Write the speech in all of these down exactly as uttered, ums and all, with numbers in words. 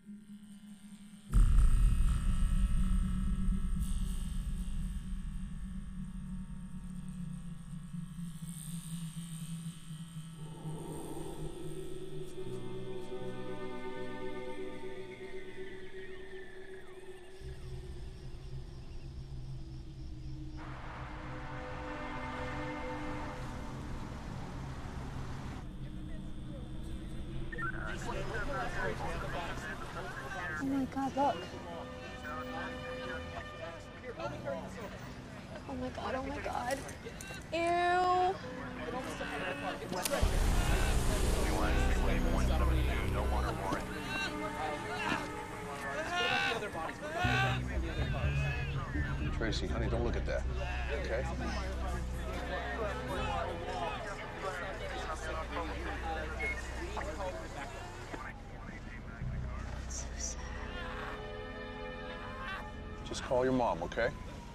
Oh my God, look. Oh my God, oh my God. Ew. No one or more. Tracy, honey, don't look at that, okay? So sad. Just call your mom, okay?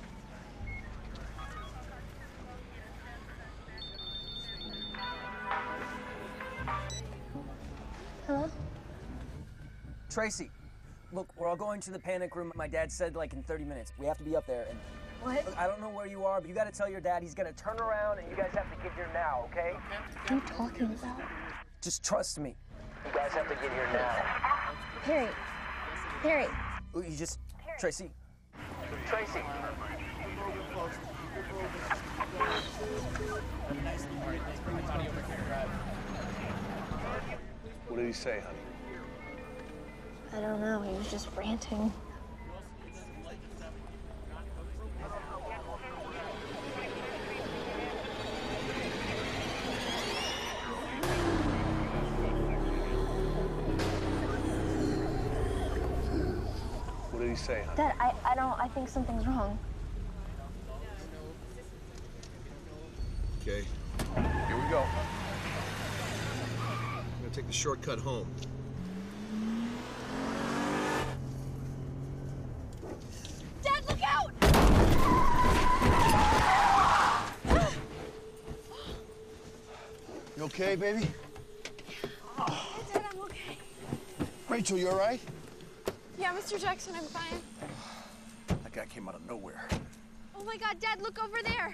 Hello? Tracy, look, we're all going to the panic room. My dad said like in thirty minutes. We have to be up there. And What? look, I don't know where you are, but you got to tell your dad he's going to turn around and you guys have to get here now, okay? What are you talking about? Just trust me. You guys have to get here now. Harry. Harry. Ooh, you just, Tracy. Tracy. What did he say, honey? I don't know, he was just ranting. What did he say, honey? Dad, I, I don't, I think something's wrong. Okay, here we go. I'm gonna take the shortcut home. Dad, look out! You okay, baby? Yeah, Dad, I'm okay. Rachel, you all right? Yeah, Mister Jackson, I'm fine. That guy came out of nowhere. Oh my God, Dad, look over there.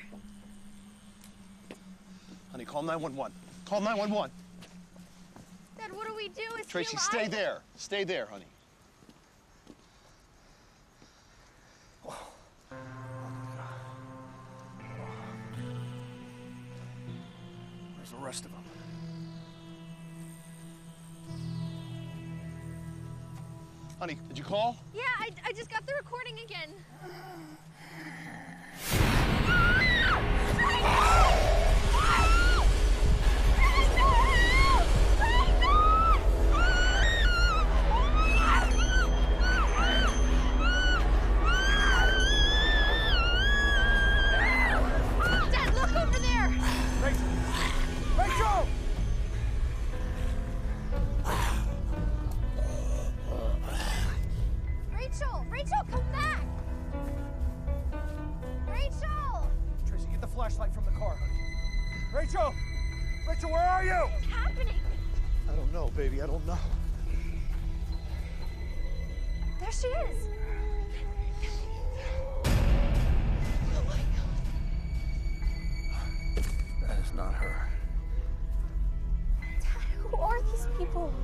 Honey, call nine one one. Call nine one one. Dad, what do we do? Is Tracy, he alive? stay there. Stay there, honey. Where's the rest of them? Honey, did you call? Yeah, I, I just got the recording again. Dad, look over there! Rachel! Rachel! Rachel! Rachel, come back! Rachel! Tracy, get the flashlight from the car, honey. Rachel! Rachel, where are you? What's happening? I don't know, baby. I don't know. There she is. Oh my God. That is not her. Dad, who are these people?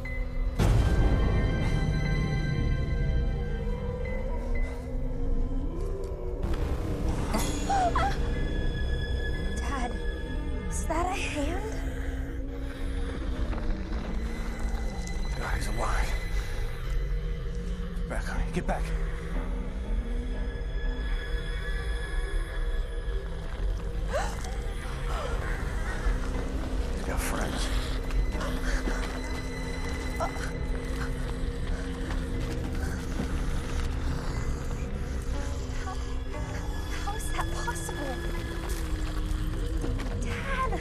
Dad, is that a hand? God, he's alive. Get back, honey. Get back. He's got friends. How, how is that possible? Dad!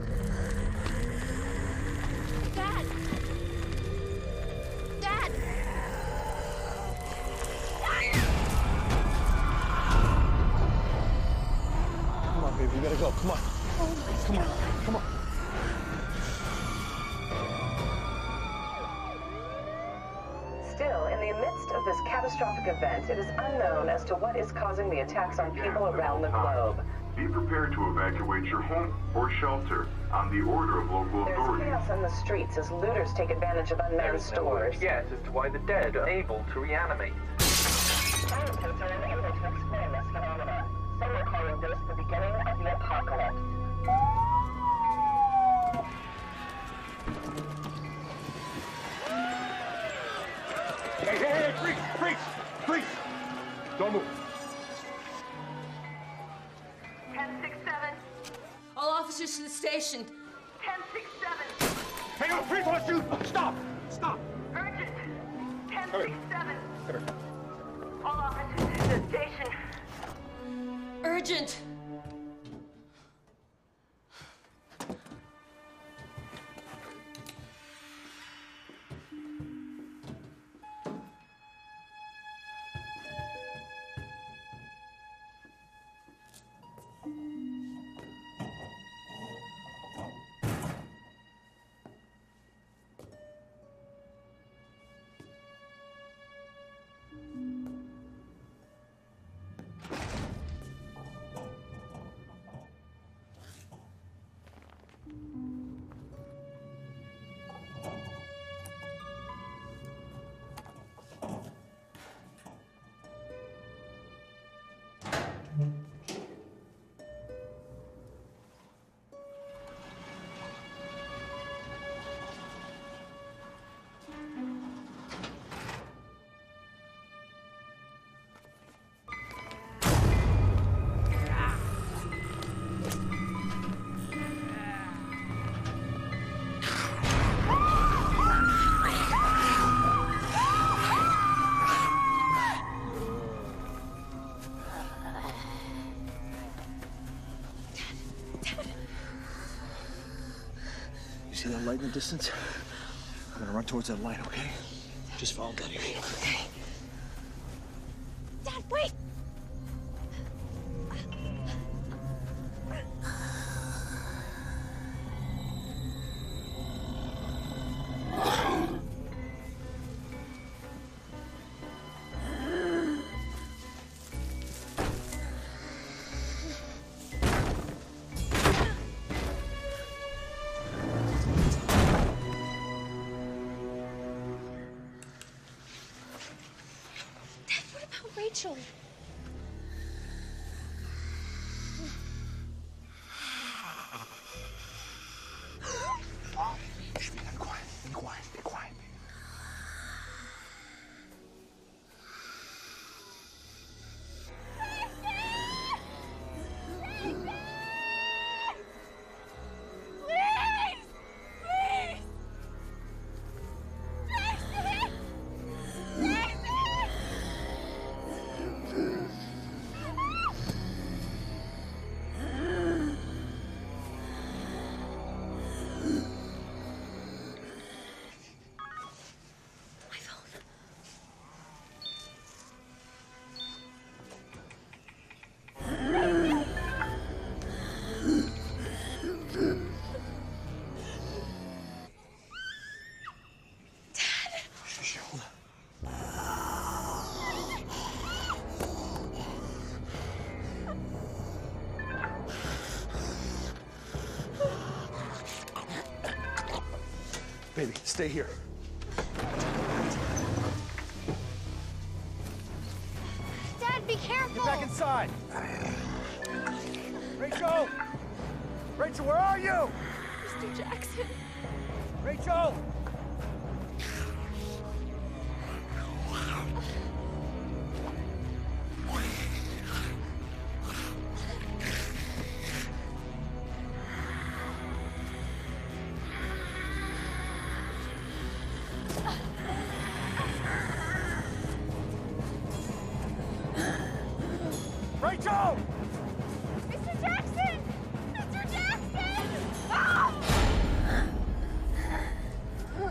Dad! Dad! Come on, baby. We gotta go. Come on. Oh my Come God. on. Come on. catastrophic event, it is unknown as to what is causing the attacks on people around the globe. Be prepared to evacuate your home or shelter on the order of local There's authorities. chaos in the streets as looters take advantage of unmanned stores. Yes, as to why the dead are able to reanimate. Scientists are unable to explain this phenomena. Some are calling this the beginning of the apocalypse. Hey, hey, hey, freeze, freeze, freeze! Don't move. ten six seven. All officers to the station. ten six seven. Hang on, freeze, let's shoot! Stop! Stop! Urgent. ten Come six here. seven. Come here. All officers to the station. Urgent. See that light in the distance? I'm gonna run towards that light, okay? Just follow Daddy. Okay. Dad, wait! Rachel. Shh, be quiet, be quiet, be quiet. Baby, stay here. Dad, be careful! Get back inside! Rachel! Rachel, where are you? Mister Jackson. Rachel! Rachel! Mister Jackson! Mister Jackson! Ah!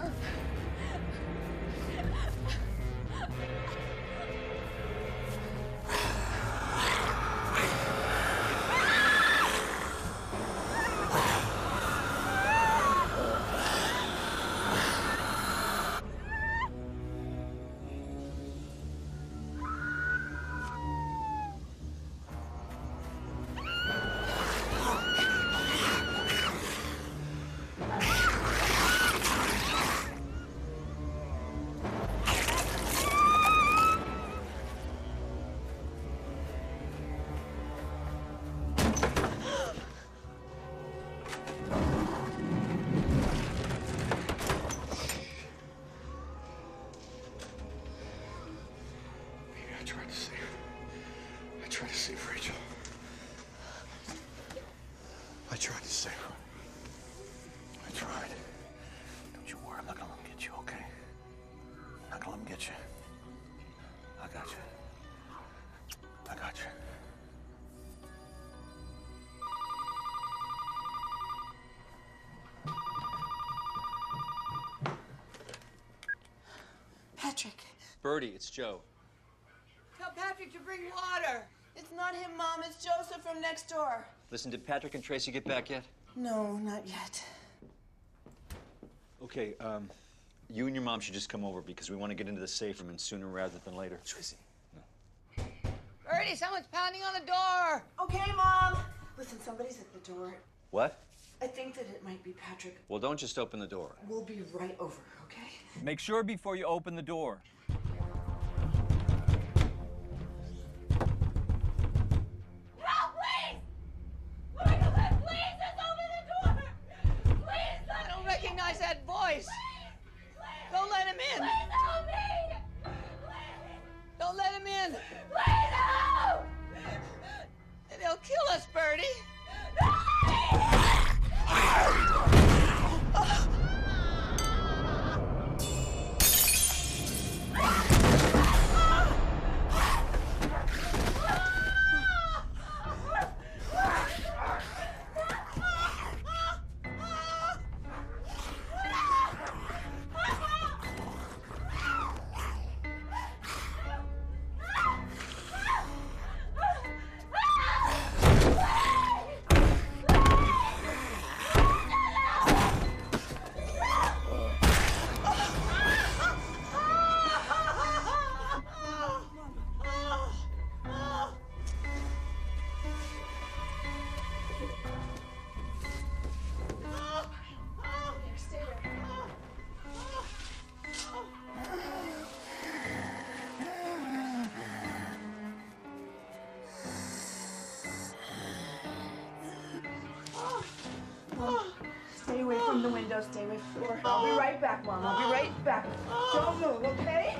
get you. I got you. I got you. Patrick. Birdie, it's Joe. Tell Patrick to bring water. It's not him, Mom. It's Joseph from next door. Listen, did Patrick and Tracy get back yet? No, not yet. Okay, um, you and your mom should just come over because we want to get into the safe room and sooner rather than later. Tracy. No. Bertie, someone's pounding on the door. Okay, Mom. Listen, somebody's at the door. What? I think that it might be Patrick. Well, don't just open the door. We'll be right over, okay? Make sure before you open the door. Help, please! Michael, please, just open the door! Please, let I don't recognize that voice. Please, Don't let him in. please help me! Please, Don't let him in. please help! They'll kill us, Bertie. Stay away from the window. Stay away from the door. I'll be right back, Mom. I'll be right back. Don't move, okay?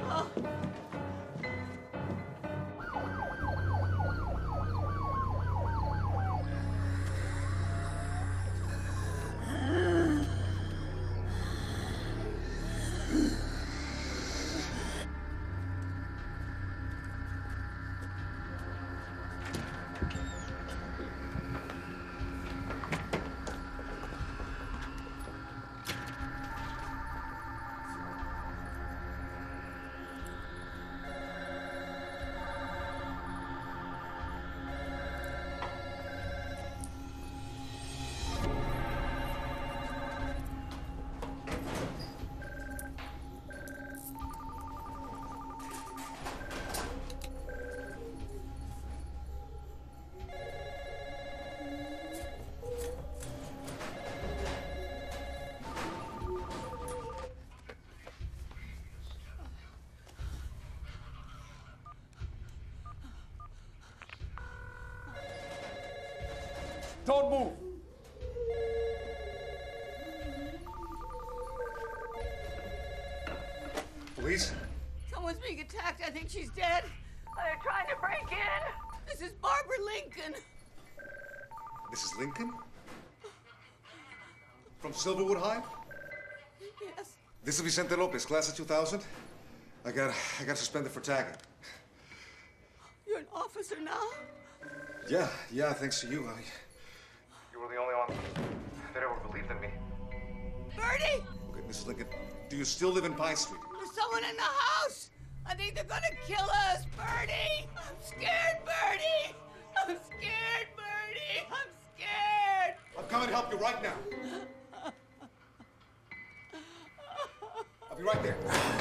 Don't move. Police? Someone's being attacked. I think she's dead. They're trying to break in. This is Barbara Lincoln. This is Lincoln? From Silverwood High? Yes. This is Vicente Lopez, class of two thousand. I got I got suspended for tagging. You're an officer now? Yeah, yeah, thanks to you. I... You were the only one that ever believed in me. Bertie! Okay, Missus Lincoln, do you still live in Pine Street? There's someone in the house! I think they're gonna kill us, Bertie! I'm scared, Bertie! I'm scared, Bertie! I'm scared! I'm coming to help you right now. I'll be right there.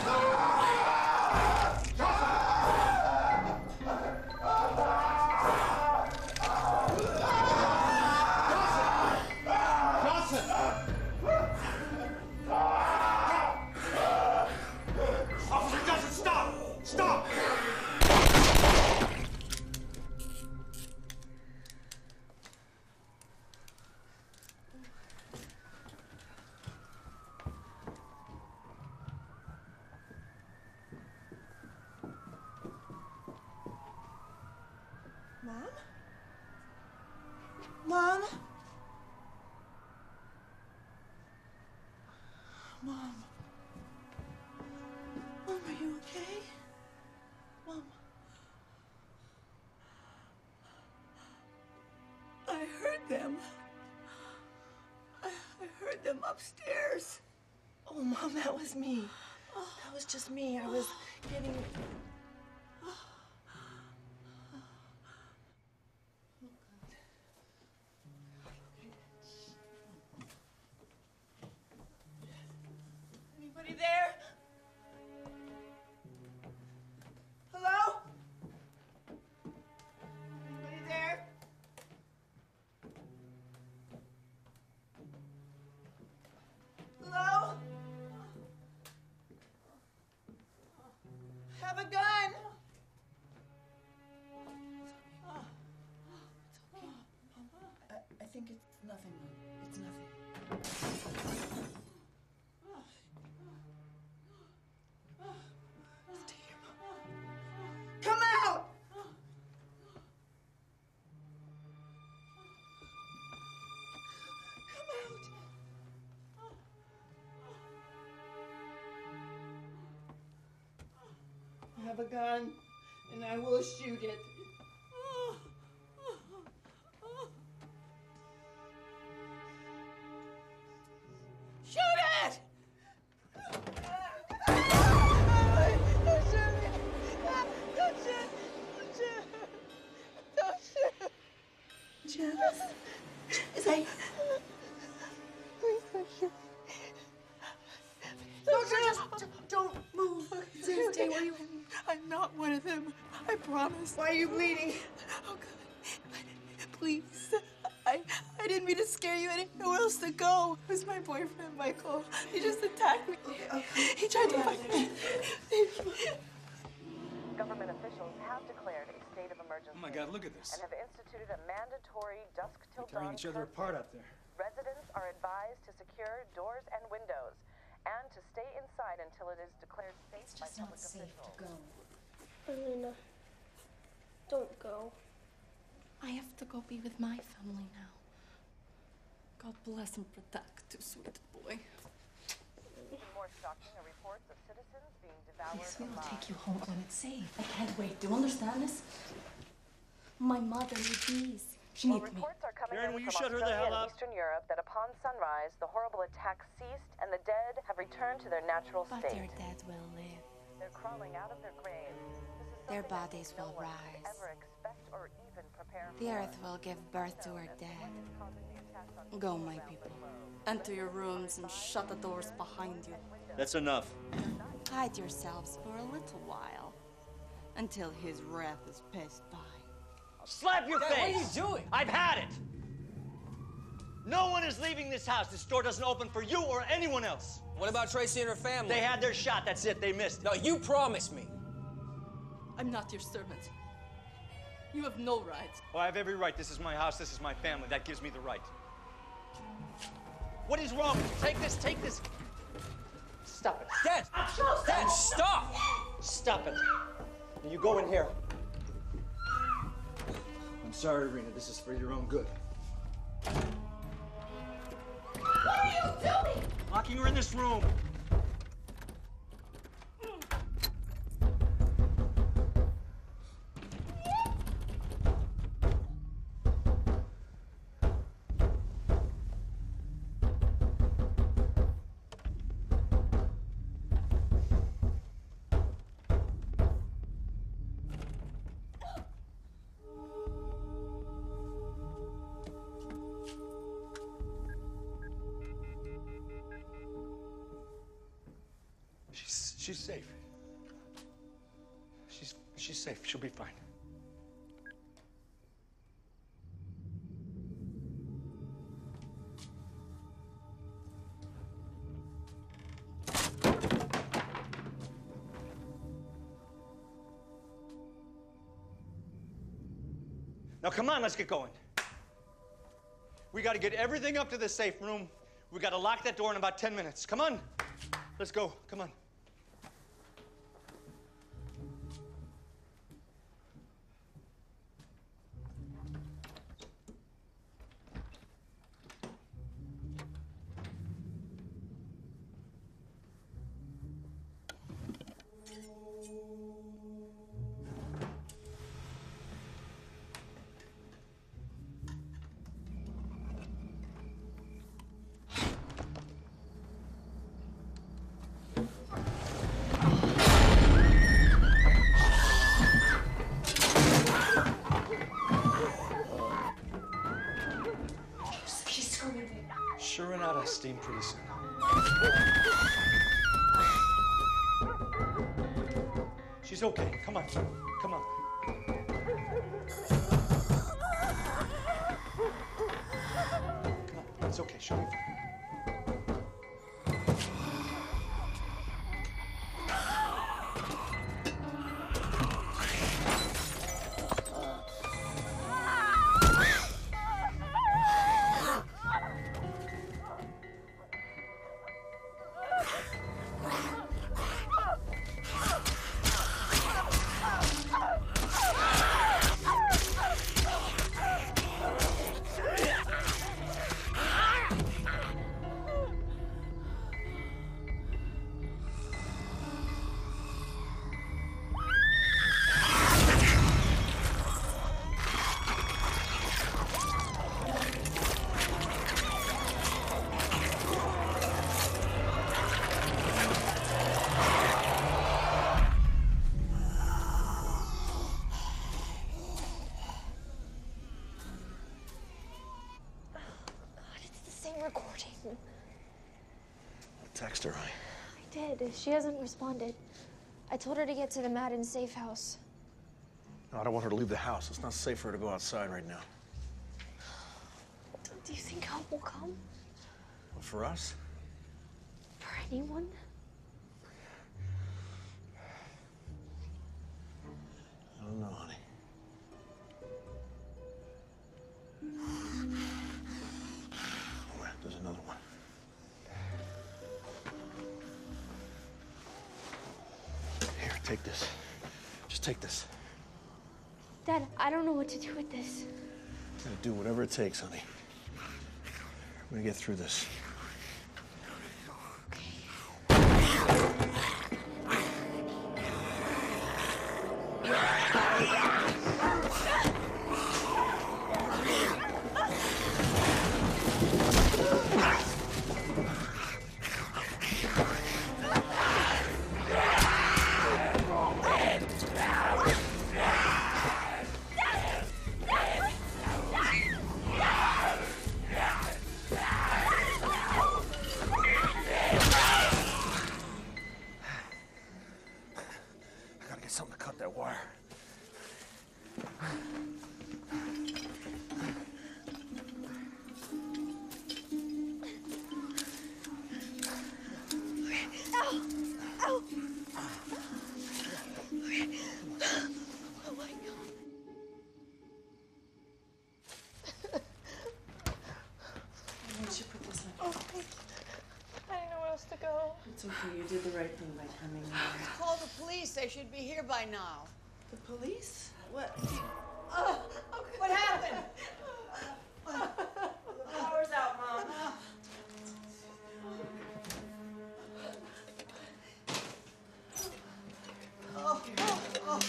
Officer Johnson, stop! Stop! Mom? Mom? them. I, I heard them upstairs. Oh, Mom, that was me. That was just me. I was getting... Anybody there? Hello? Anybody there? Hello? Have a gun. I, I think it's nothing, Mom. It's nothing. Stay here, Mom. Come out! I have a gun, and I will shoot it. Shoot it! Don't shoot me! Don't shoot! Don't shoot! Don't shoot! Janice. Say. Please don't shoot. Don't shoot! Just don't move. Stay, stay where you are. I'm not one of them. I promise. Why are you bleeding? Oh, God. Please. I I didn't mean to scare you. I didn't know where else to go. It was my boyfriend, Michael. He just attacked me. He tried to fight me. Government officials have declared a state of emergency. Oh my God, look at this. And have instituted a mandatory dusk till They're tearing dawn each other curfew. apart out there. Residents are advised to secure doors and windows and to stay inside until it is declared safe by public officials. Go. Elena, don't go. I have to go be with my family now. God bless and protect you, sweet boy. More shocking are reports of citizens being devoured Please, we'll alive. take you home when it's safe. I can't wait. Do you understand this? My mother needs these. She Well, needs me. reports are coming Karen, in will you from shut her the Australia hell and up? Eastern Europe that upon sunrise, the horrible attack ceased and the dead have returned to their natural But state. their dead will live. They're crawling out of their graves. Their Something that bodies no will one could rise. ever expect or even prepare The for. earth will give birth to her dead. Causing the attacks on Go, my people. Enter your rooms and shut the doors behind you. That's enough. Hide yourselves for a little while. Until his wrath is passed by. Slap your Dad, face! what are you doing? I've had it! No one is leaving this house. This door doesn't open for you or anyone else. What about Tracy and her family? They had their shot. That's it. They missed. No, you promised me. I'm not your servant. You have no rights. Oh, I have every right. This is my house. This is my family. That gives me the right. What is wrong? Take this. Take this. Stop it. Dad! Dad, stop! Stop it. Now you go in here. I'm sorry, Rena. This is for your own good. What are you doing? Locking her in this room. She's she's safe. She's she's safe. She'll be fine. Now come on, let's get going. We got to get everything up to the safe room. We got to lock that door in about ten minutes. Come on. Let's go. Come on. lost steam pretty soon. She's okay. Come on. Come on. Come on. It's okay. She'll be fine. Text her, honey. I did. She hasn't responded. I told her to get to the Madden safe house. No, I don't want her to leave the house. It's not safe for her to go outside right now. Do you think help will come? Well, for us? For anyone? I don't know, honey. Oh, there's another one. Here, take this. Just take this. Dad, I don't know what to do with this. I'm gonna do whatever it takes, honey. I'm gonna get through this. Something to cut that wire. Ow! Ow! Oh my God. Why don't you put this on? Oh, thank you. I didn't know where else to go. It's okay. You did the right thing by coming here. Call the police. They should be here by now. The police? What? Oh, okay. What happened? The power's out, Mom. Oh, oh, oh.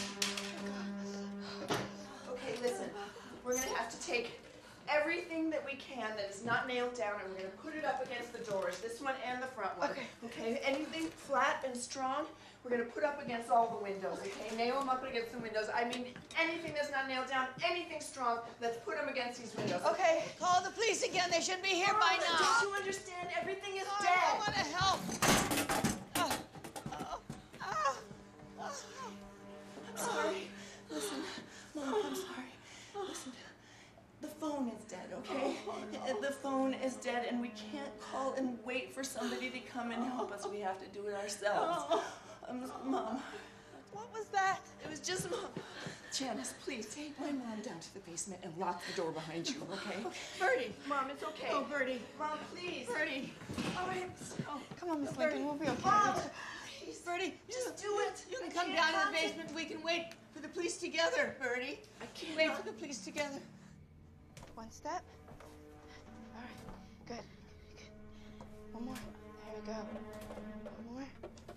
Okay, listen. We're gonna have to take everything that we can that is not nailed down, and we're gonna put it up against the doors, this one and the front one. Okay. Okay. Anything flat and strong, we're gonna put up against all the windows. Okay. Nail them up against the windows. I mean, anything that's not nailed down, anything strong, let's put them against these windows. Okay. Call the police again. They should be here by Oh, now. Don't you understand? Everything is Oh, dead. I want to help. Oh, oh, oh, oh. I'm sorry. Listen, Mom, I'm sorry. Listen, the phone is dead, okay? Oh, The phone is dead, and we can't call and wait for somebody to come and help us. We have to do it ourselves. Oh. Um, Mom. What was that? It was just Mom. Janice, please take my mom down to the basement and lock the door behind you, okay? Bertie. Mom, it's okay. Oh, Bertie. Mom, please. Bertie. All right. Oh, come on, Miss Bertie. Lincoln. We'll be okay. Mom, Please, Bertie. just do it. You can I come can't down to the concentrate. basement. We can wait for the police together, Bertie. I can't. Wait for the police together. One step. All right. Good. Good. One more. There we go. One more.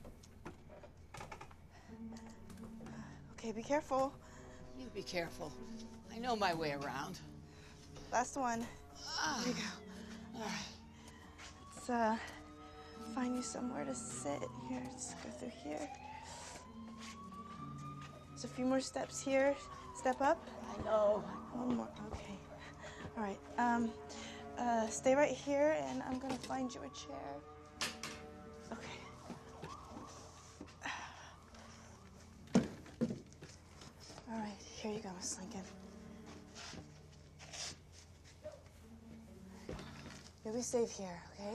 Okay, be careful. You be careful. I know my way around. Last one. Ah. There you go. All right. Let's uh, find you somewhere to sit. Here, let's go through here. There's a few more steps here. Step up. I know. One more. Okay. All right. Um, Uh, stay right here, and I'm gonna find you a chair. Okay. All right, here you go, Miss Lincoln. You'll be safe here, okay?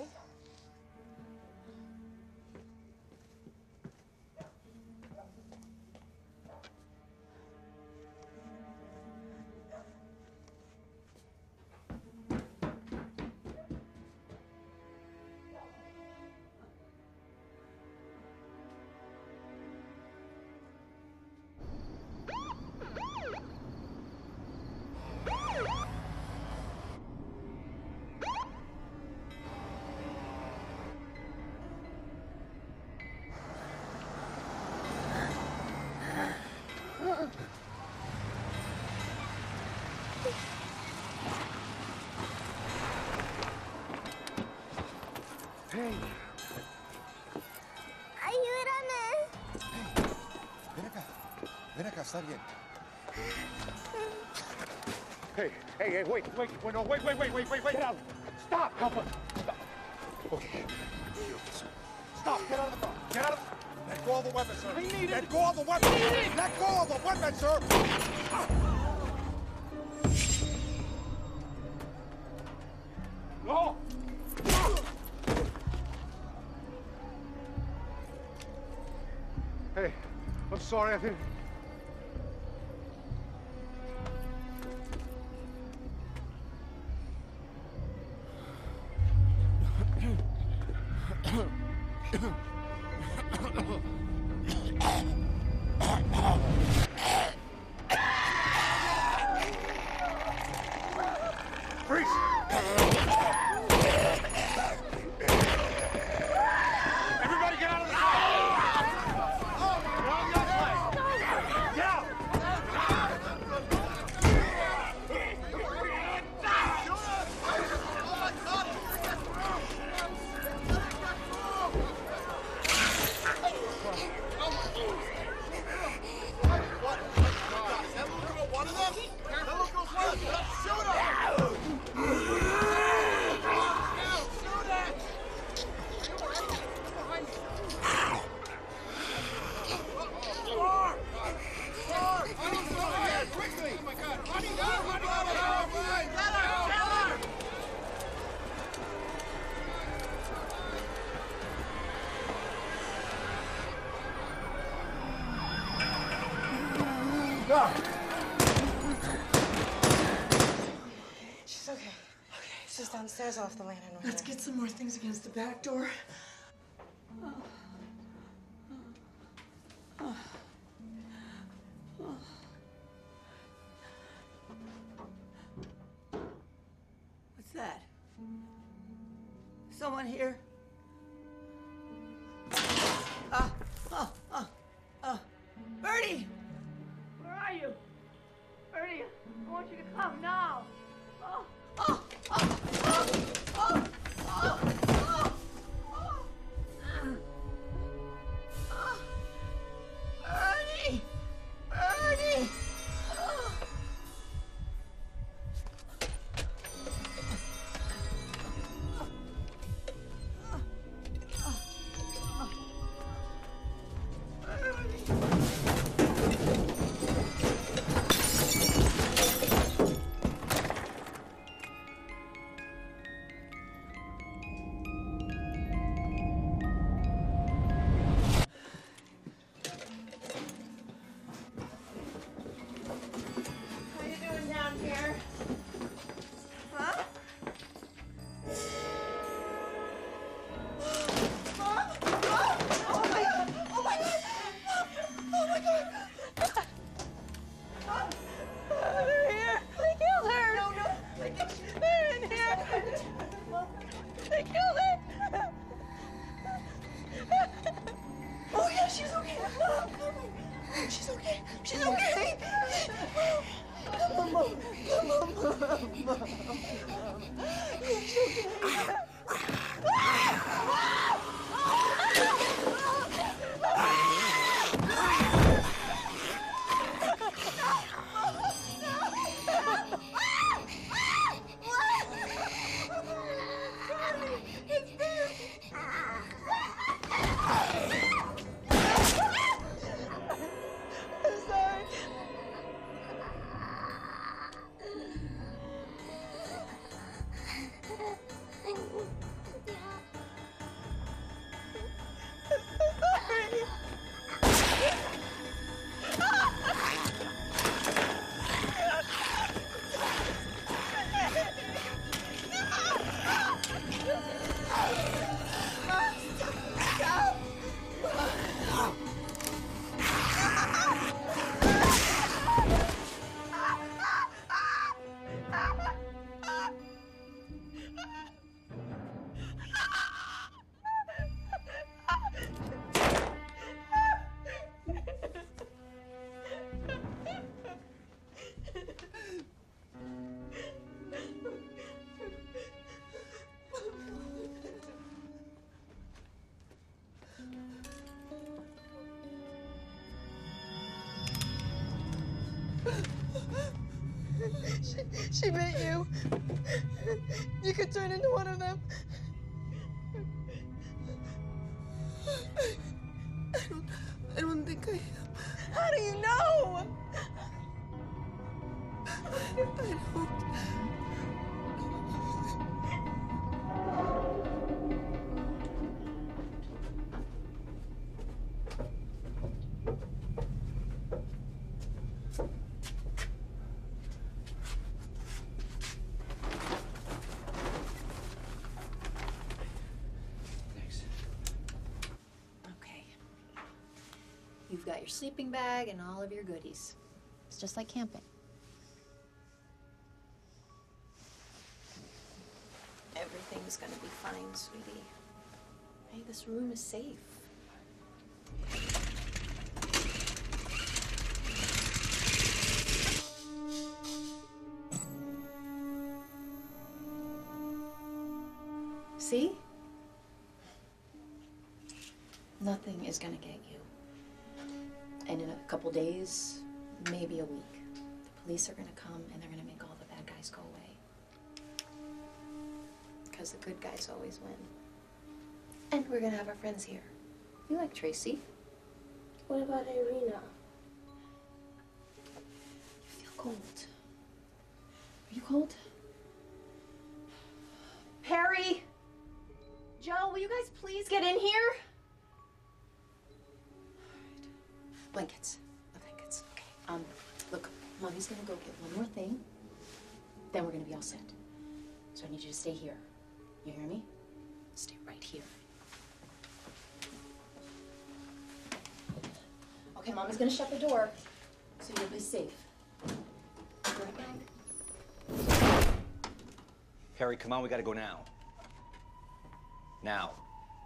Hey. Ayúdame. Ven acá. Ven acá, está bien. Hey, hey, hey, wait, wait, wait, no, wait, wait, wait, wait, wait, wait. Get out. Stop, help us. Stop. Okay. Stop, get out of the car. Get out of the... Let go of the weapon, sir. I need it. Let go of the weapon. Let go of the weapon, sir. No. Hey, I'm sorry, I didn't... Freeze! Everybody get out of the car! Get on this way! Get out! No. She's okay. Okay. She's downstairs off the landing right Let's there. get some more things against the back door. Oh. Oh. Oh. What's that? Someone here? Uh, oh, oh, oh. Bertie! Where are you? Bertie, I want you to come now. Oh, oh, oh, oh, oh, oh, oh, oh. Oh. Bertie! Bertie! Oh. She bit you. You could turn into one of them. I don't, I don't think I am. How do you know? I don't. You've got your sleeping bag and all of your goodies. It's just like camping. Everything's gonna be fine, sweetie. Hey, this room is safe. See? Nothing is gonna get you. And in a couple days, maybe a week, the police are gonna come and they're gonna make all the bad guys go away. Because the good guys always win. And we're gonna have our friends here. You like Tracy. What about Irina? You feel cold. Are you cold? Perry! Joe, will you guys please get in here? Blankets. The blankets. Okay. Um, look, Mommy's gonna go get one more thing. Then we're gonna be all set. So I need you to stay here. You hear me? Stay right here. Okay, Mommy's gonna shut the door, so you'll be safe. Be right back. Perry, come on, we gotta go now. Now.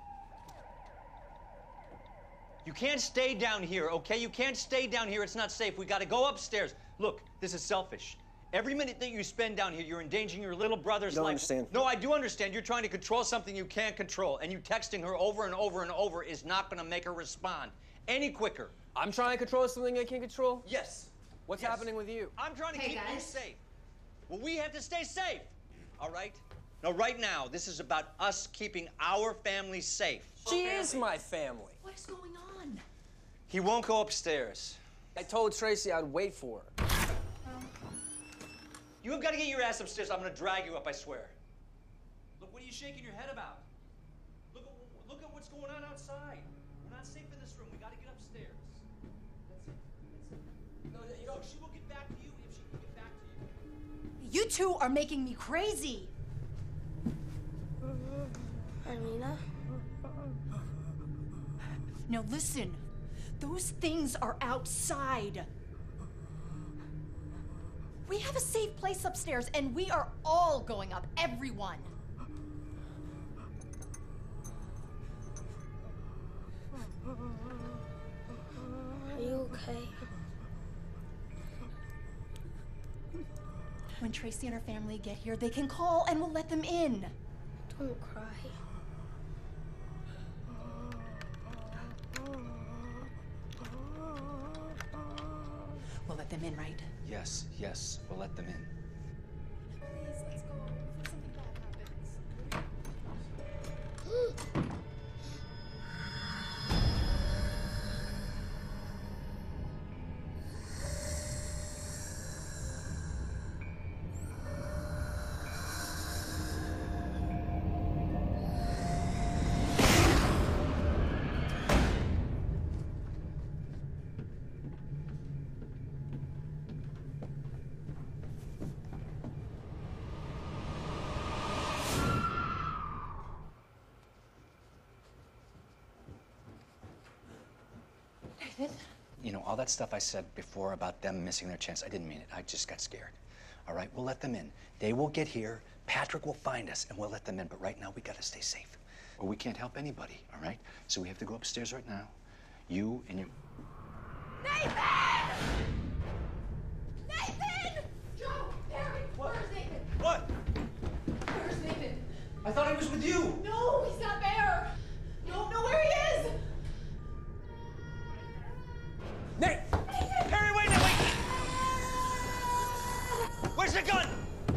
You can't stay down here, okay? You can't stay down here. It's not safe. We gotta go upstairs. Look, this is selfish. Every minute that you spend down here, you're endangering your little brother's You don't life. understand. No, I do understand. You're trying to control something you can't control, and you texting her over and over and over is not gonna make her respond any quicker. I'm trying to control something I can't control? Yes. What's Yes. happening with you? I'm trying to Hey, keep you guys. safe. Well, we have to stay safe, all right? No, right now, this is about us keeping our family safe. She is my family. What is going on? He won't go upstairs. I told Tracy I'd wait for her. You have got to get your ass upstairs. I'm going to drag you up, I swear. Look, what are you shaking your head about? Look at, look at what's going on outside. We're not safe in this room. We got to get upstairs. That's it. That's it. No, you know, she will get back to you if she can get back to you. You two are making me crazy. Irina? Now listen, those things are outside. We have a safe place upstairs, and we are all going up, everyone. Are you okay? When Tracy and her family get here, they can call and we'll let them in. Don't cry. We'll let them in, right? Yes, yes, we'll let them in. Please, let's go before something bad happens. You know, all that stuff I said before about them missing their chance, I didn't mean it. I just got scared. All right, we'll let them in. They will get here. Patrick will find us, and we'll let them in. But right now, we got to stay safe. Or we can't help anybody, all right? So we have to go upstairs right now. You and your... Nathan! Nathan! Joe! Perry! What? Where's Nathan? What? Where's Nathan? I thought he was with you. No, he's not there! Don't know where he is! Nate! Perry, wait, wait, wait! Where's the gun?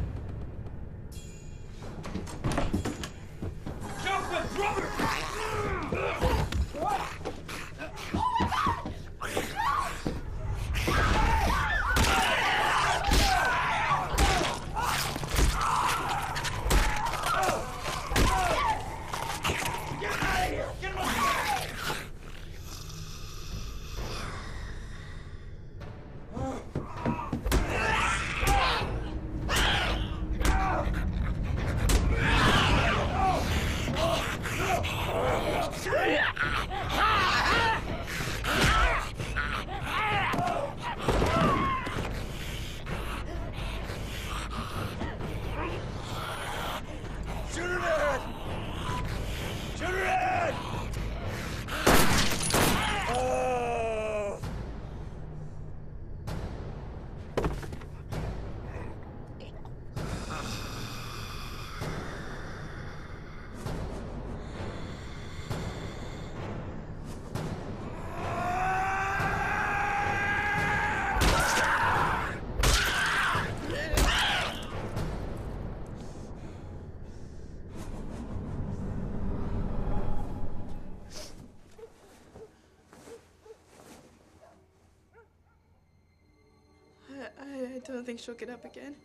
I, I don't think she'll get up again.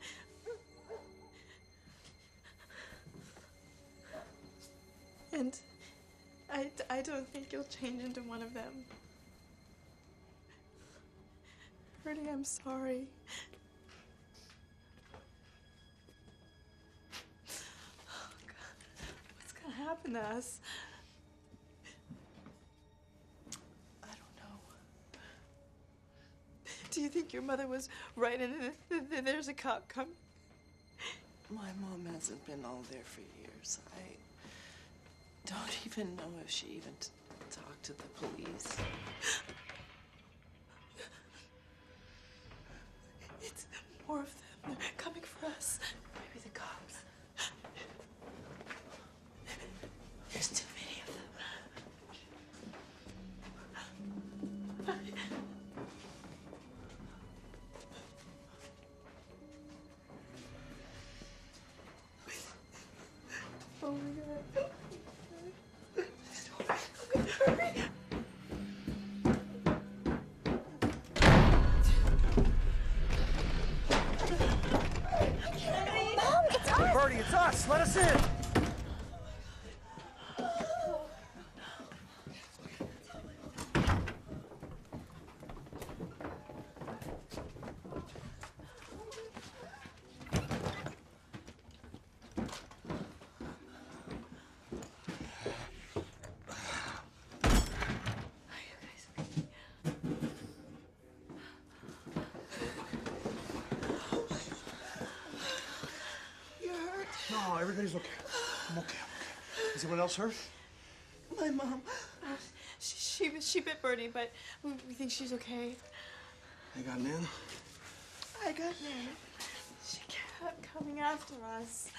And I, I don't think you'll change into one of them. Bertie, I'm sorry. Oh, God. What's gonna happen to us? I don't know. Do you think your mother was right and th- th- there's a cop coming? My mom hasn't been all there for years. I don't even know if she even t- talked to the police. It's more of them. They're coming for us. Maybe the cops. There's too many of them. Oh my God. Bertie, it's us. Let us in. No, everybody's okay. I'm okay. I'm okay. Is anyone else hurt? My mom. Uh, she, she she bit Bertie, but we, we think she's okay. You got Nan? I got Nan. She kept coming after us.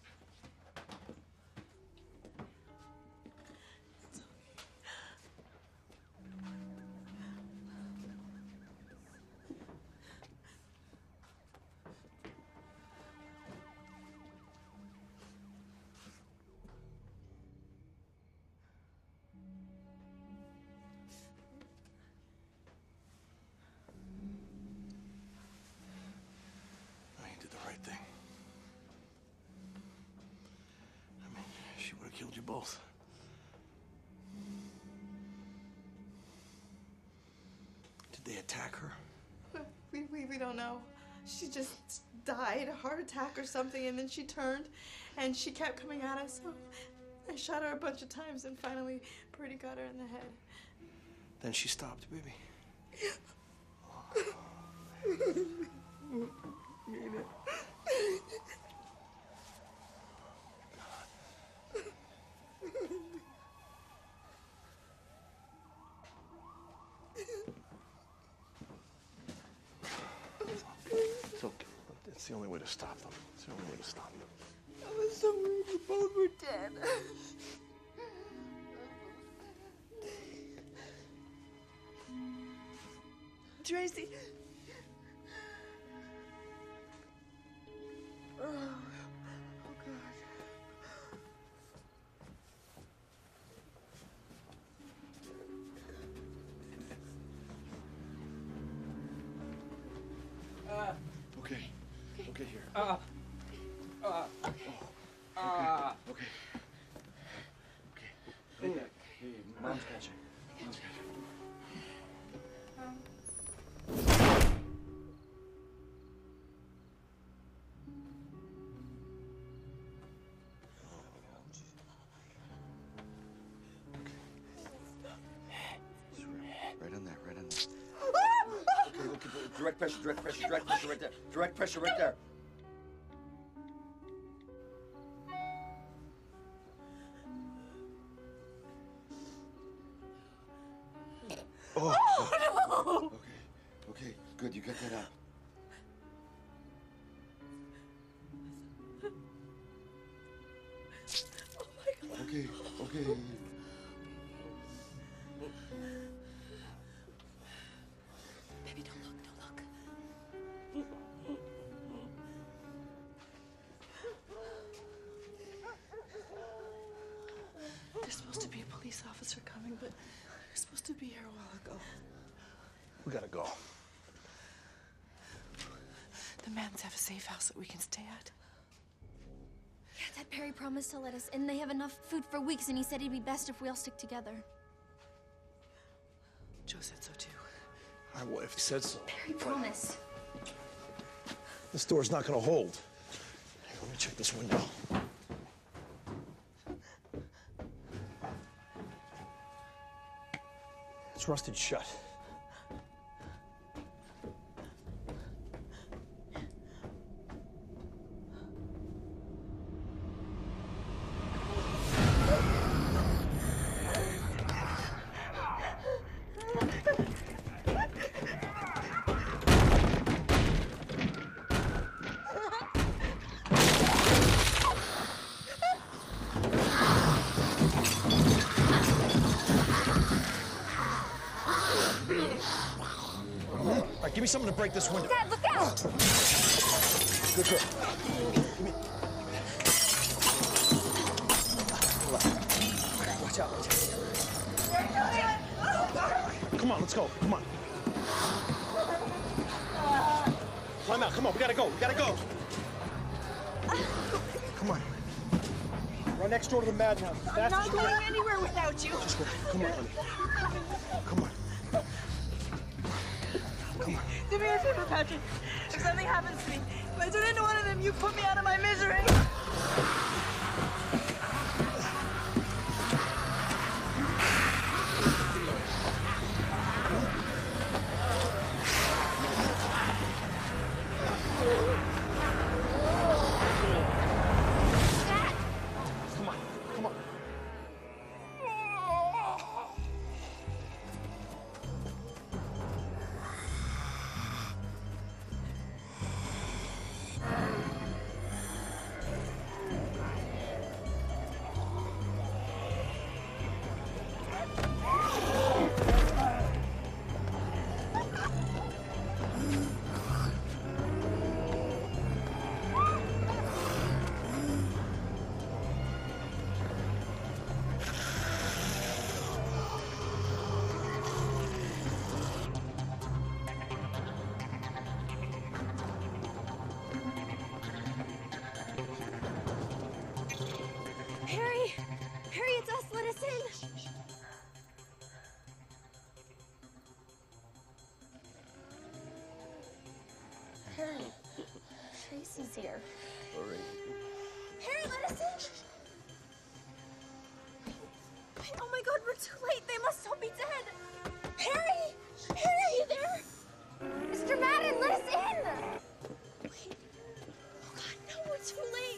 Killed you both. Did they attack her? We, we, we don't know. She just died, a heart attack or something, and then she turned, and she kept coming at us. So I shot her a bunch of times, and finally, Bertie got her in the head. Then she stopped, baby. Mean it. It's okay. It's the only way to stop them. It's the only way to stop them. I was so worried you both were dead. Tracy. Oh, oh God. Get here. Uh, uh, uh, Okay. Okay. Lay back. Hey, mom's got you. Mom's got you. Right in there, right in there. Okay, look, direct pressure, direct pressure, direct pressure right there. Direct pressure right there. Oh, no! Okay, okay, good, you got that out. Okay, okay. Baby, don't look, don't look. There's supposed to be a police officer coming, but they're supposed to be here a while ago. We gotta go. The mans have a safe house that we can stay at. Yeah, Dad Perry promised to let us in. They have enough food for weeks, and he said it'd be best if we all stick together. Joe said so too. My wife said so. Perry promised. This door's not gonna hold. Hey, let me check this window. It's rusted shut. All right, give me something to break this window. Dad, look out! Good girl. Give me. Watch out, watch out. Come on, let's go. Come on. Climb out. Come on, we gotta go. We gotta go. Come on. Run next door to the madhouse. I'm not going anywhere without you. Just go. Come on, honey. Come on. Come on. Do me a favor, Patrick. If something happens to me, if I turn into one of them, you put me out of my misery. Come on. Come on. Harry! Harry, it's us. Let us in. Harry, Tracy's here. All right. Harry, let us in. Wait, oh my God, we're too late. They must all be dead. Harry! Harry, are you there? Mister Madden, let us in! Wait. Oh God, no, we're too late.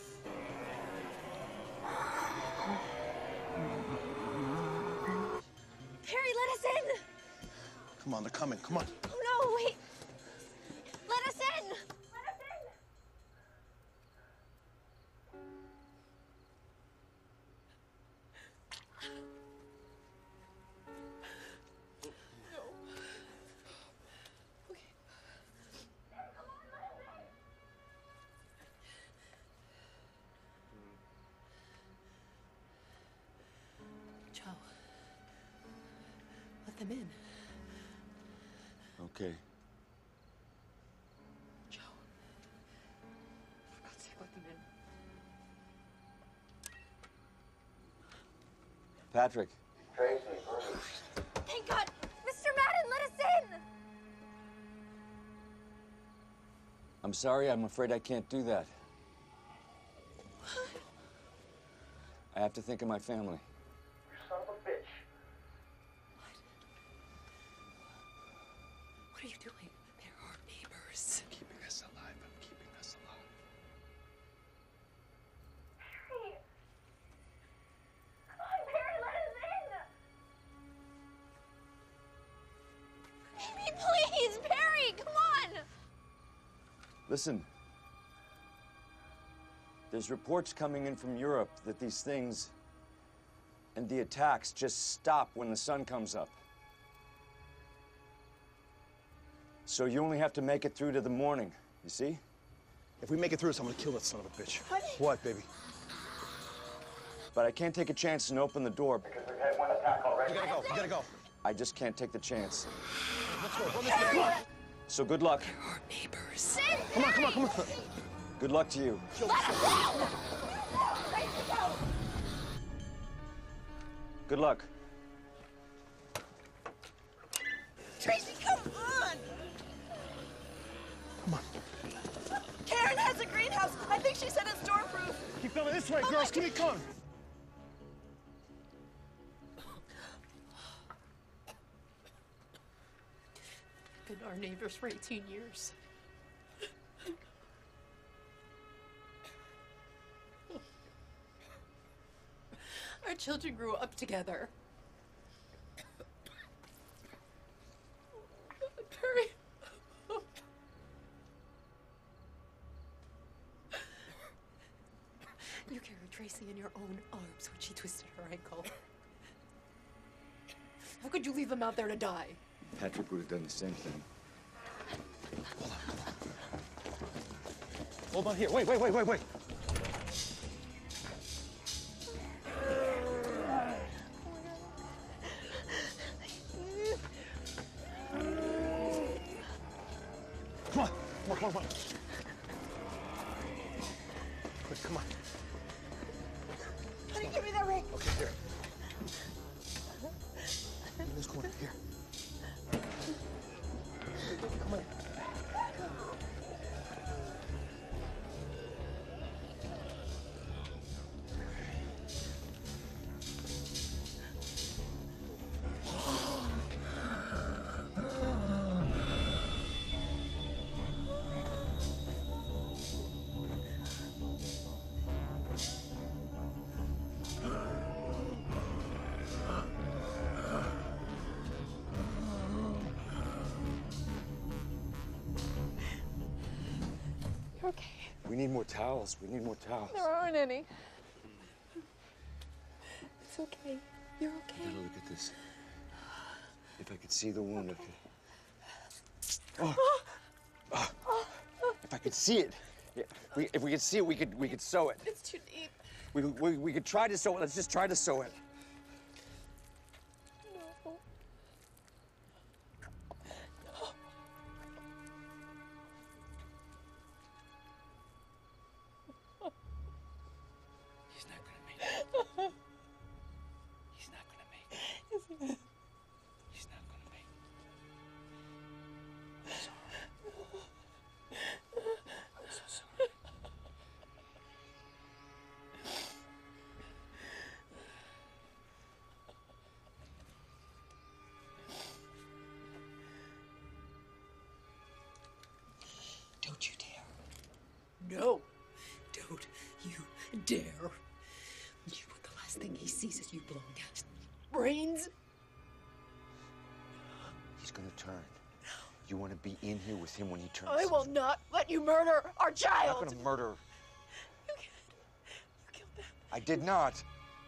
Harry, let us in! Come on, they're coming. Come on. Oh no, wait. Let us in! Let us in! No. Okay. Joe. Let them in. Okay. Joe. Patrick. Tracy, Bernie. Thank God! Mister Madden, let us in! I'm sorry, I'm afraid I can't do that. I have to think of my family. You son of a bitch. What are you doing? They're our neighbors. Keeping us alive. I'm keeping us alive. Perry! Come on, Perry, let us in! Amy, please! Perry, come on! Listen. There's reports coming in from Europe that these things and the attacks just stop when the sun comes up. So you only have to make it through to the morning, you see? If we make it through this, I'm gonna kill that son of a bitch. Honey. What, baby? But I can't take a chance and open the door. Because we've had one attack already. You gotta go, you gotta go. I just can't take the chance. Let's go, run this way. So good luck. They're our neighbors. Come on, come on, come on. Good luck to you. Let us go! Good luck. Tracy, come on! Come on. Karen has a greenhouse. I think she said it's doorproof. Keep going this way, girls. Keep it going. Been our neighbors for eighteen years. Our children grew up together. Perry. You carried Tracy in your own arms when she twisted her ankle. How could you leave them out there to die? Patrick would have done the same thing. Hold on, hold on. Hold on here. Wait, wait, wait, wait, wait. Come on, come on, come on, come on. Quick, come on. Honey, give me that ring. Okay, here. In this corner, here. Come on. Okay. We need more towels. We need more towels. There aren't any. It's okay. You're okay. I gotta look at this. If I could see the wound, okay. I could. Oh. Oh. If I could see it. Yeah, we, if we could see it, we could we could sew it. It's too deep. We, we, we could try to sew it. Let's just try to sew it. No. He's not gonna make it. He's not gonna make it. He's not gonna make it. I'm sorry. I'm so sorry. Don't you dare. No. Don't you dare. You, the last thing he sees is you blowing out his brains. He's gonna turn. You want to be in here with him when he turns. I will not let you murder our I'm child. not gonna murder. You can't. You killed them. I did not.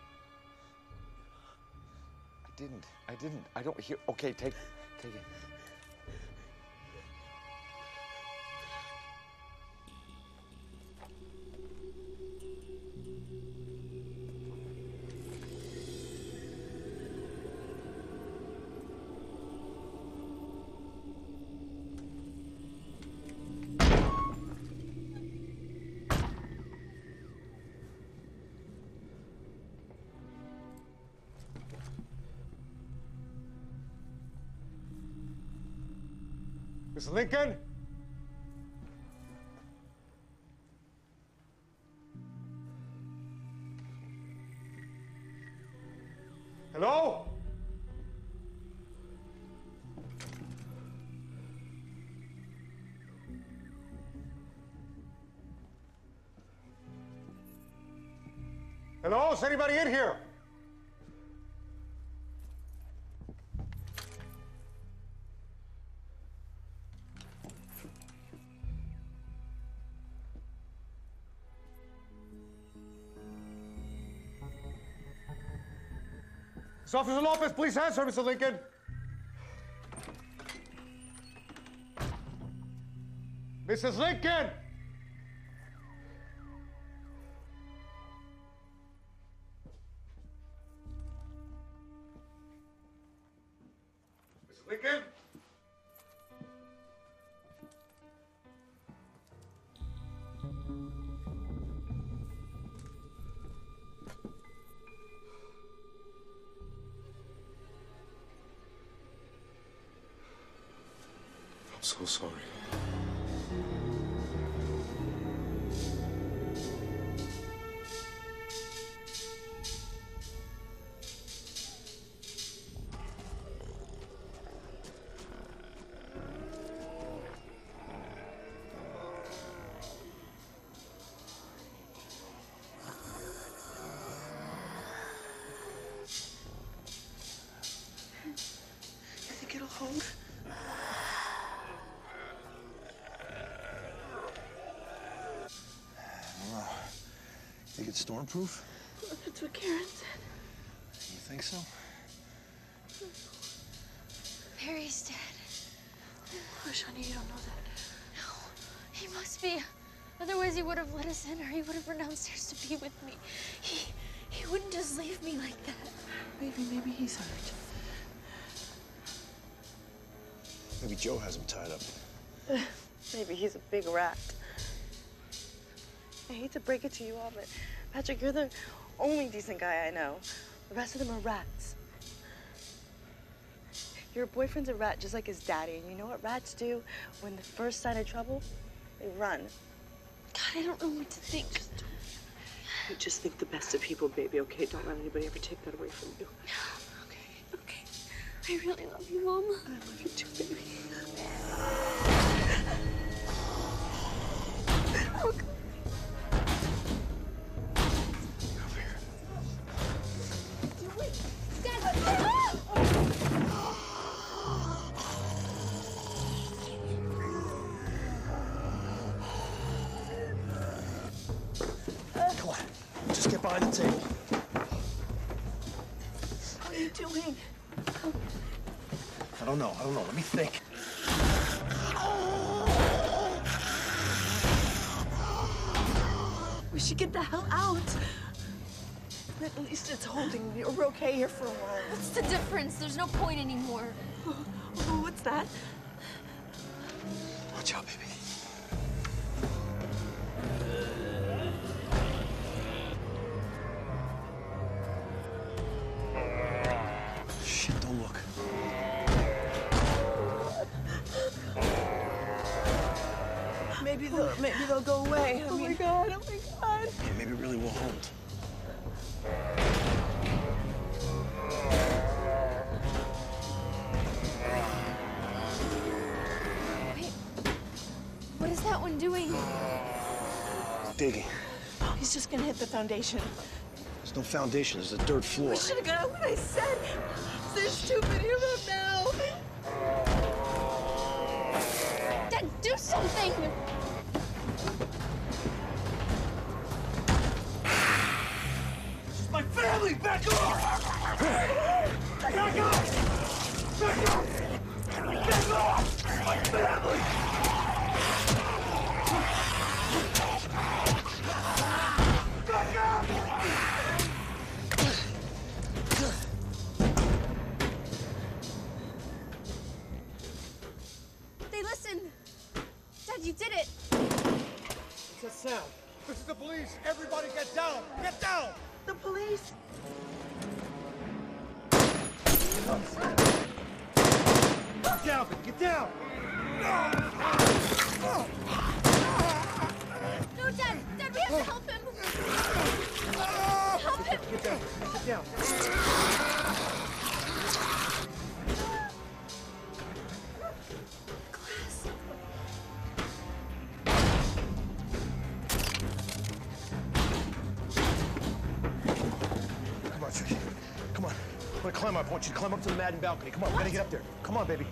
I didn't. I didn't. I don't hear. Okay, take, take it. Miss Lincoln? Hello? Hello? Is anybody in here? This Officer Lopez, please answer, Mister Lincoln. Missus Lincoln! Mister Lincoln? I'm so sorry. You think it'll hold? Think it's stormproof? That's what Karen said. You think so? Harry's dead. Hush, honey, you don't know that. No, he must be. Otherwise, he would have let us in, or he would have run downstairs to be with me. He, he wouldn't just leave me like that. Maybe, maybe he's hurt. Maybe Joe has him tied up. Maybe he's a big rat. I hate to break it to you all, but Patrick, you're the only decent guy I know. The rest of them are rats. Your boyfriend's a rat just like his daddy, and you know what rats do when the first sign of trouble? They run. God, I don't know what to think. Just, you just think the best of people, baby, okay? Don't let anybody ever take that away from you. Okay, okay. I really love you, Mom. I love you too, baby. Oh, God. Come on, just get behind the table. What are you doing? I don't know, I don't know. Let me think. We should get the hell out. At least it's holding. We're okay here for a while. What's the difference? There's no point anymore. Oh, what's that? Watch out, baby. Shit, don't look. Maybe they'll, maybe they'll go away. I Oh mean, my God, oh my God. Yeah, maybe it really will hold. Wait, what is that one doing? Digging. oh, he's just gonna hit the foundation. There's no foundation, there's a dirt floor. We should have got what I said. There's too many of them now. Dad, do something! My family, back off! Back off! Back off! Back off! My family! Back off! They listened! Dad, you did it! What's that sound? This is the police. Everybody get down. Get down. The police. Get down. Get down. No, Dad! Dad, we have to help him! Help him! Get down. Sit down. Come on, Tricky. Come on. I'm gonna climb up. I want you to climb up to the Madden balcony. Come on, we gotta get up there. Come on, baby.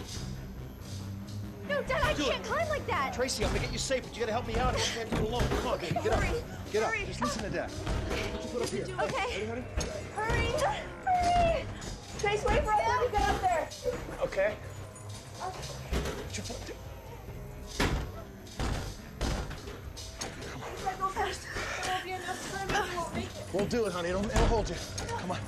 No, Dad, I Do can't it. climb like that! Tracy, I'm gonna get you safe, but you gotta help me out. I can't do it alone. Come on, baby. Get up. Hurry. Get up. Hurry. Just listen to Dad. Put your foot up here. Okay. Ready, honey? Hurry! Hurry! Trace, wait for us when we get up there! Okay. Put your foot. If I go faster, there won't be enough time and we won't make it. We'll do it, honey. It'll, it'll hold you. Come on.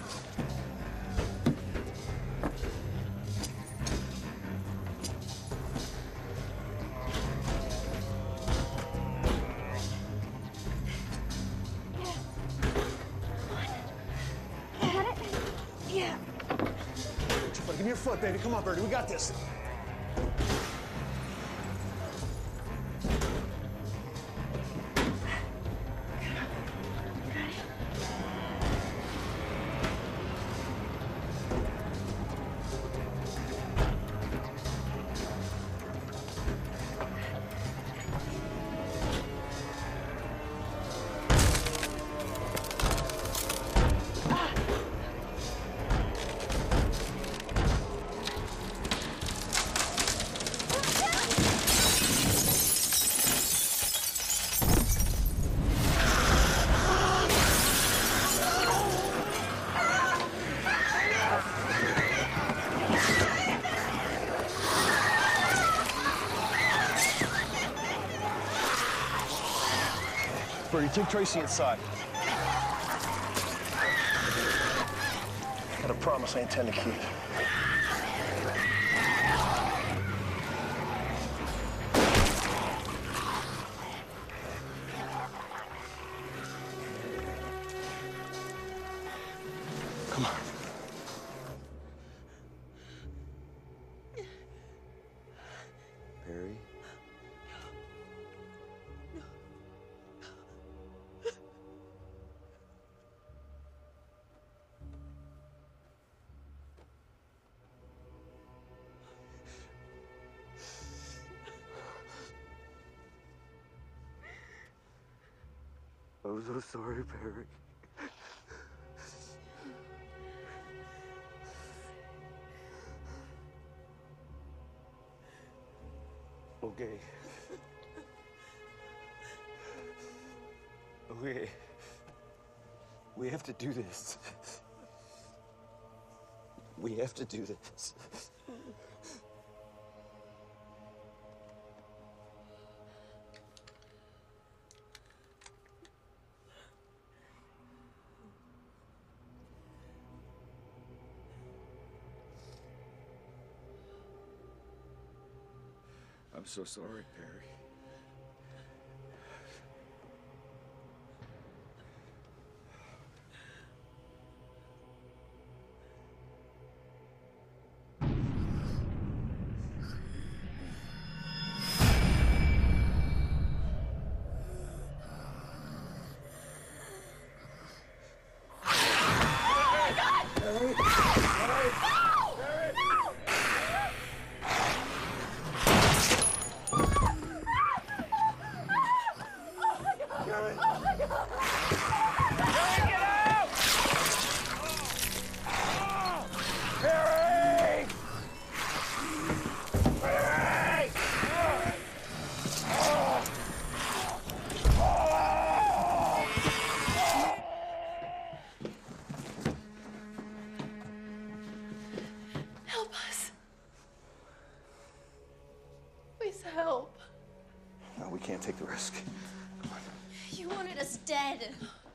Got it? Yeah. Give me your foot, baby. Come on, Birdie. We got this. Birdie, take Tracy inside. Got a promise I intend to keep. Come on. Barry? I'm so sorry, Barry. Okay. Okay. We have to do this. We have to do this. I'm so sorry, Perry. Help us. Please help. No, we can't take the risk. Come on. You wanted us dead.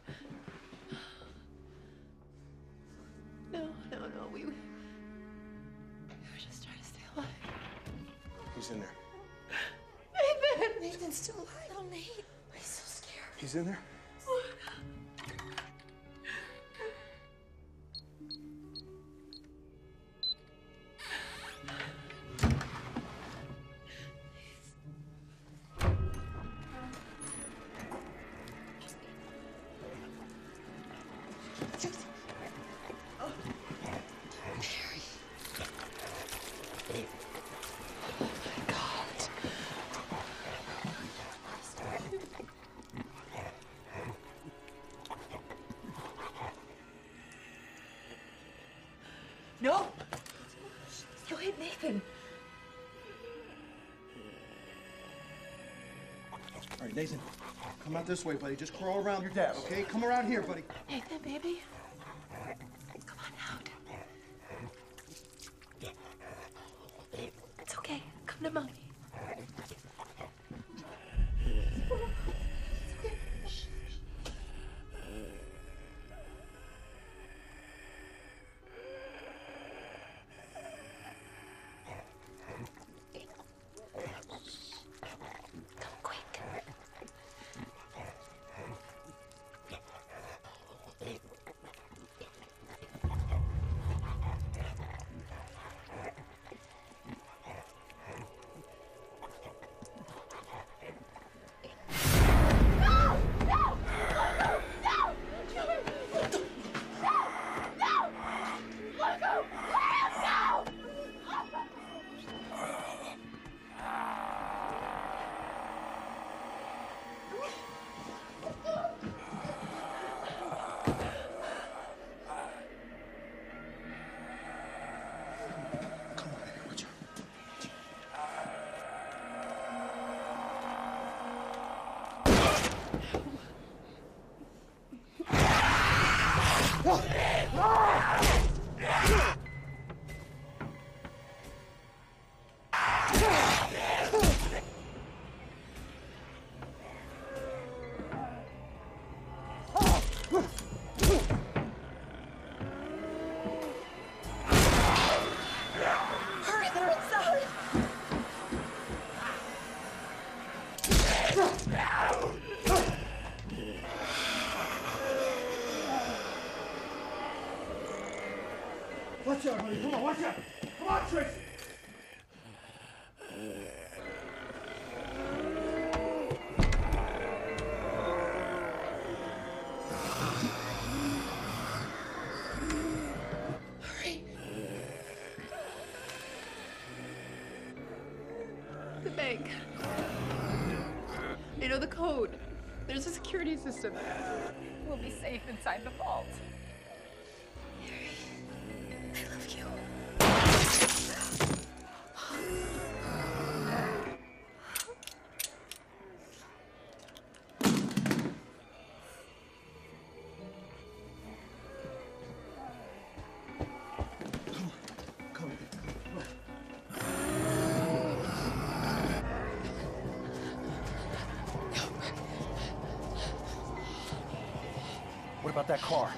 No, no, no. We, we were just trying to stay alive. He's in there. Nathan! Nathan's still alive. Little Nate. He's so scared. He's in there? No! You hit Nathan. All right, Nathan, come out this way, buddy. Just crawl around your dad, okay? Come around here, buddy. Nathan, baby. Come on out. It's okay. Come to mommy. Watch out, buddy. Come on, watch out. Come on, Tracy. Hurry. The bank. I know the code. There's a security system. We'll be safe inside the vault. I love you. What about that car?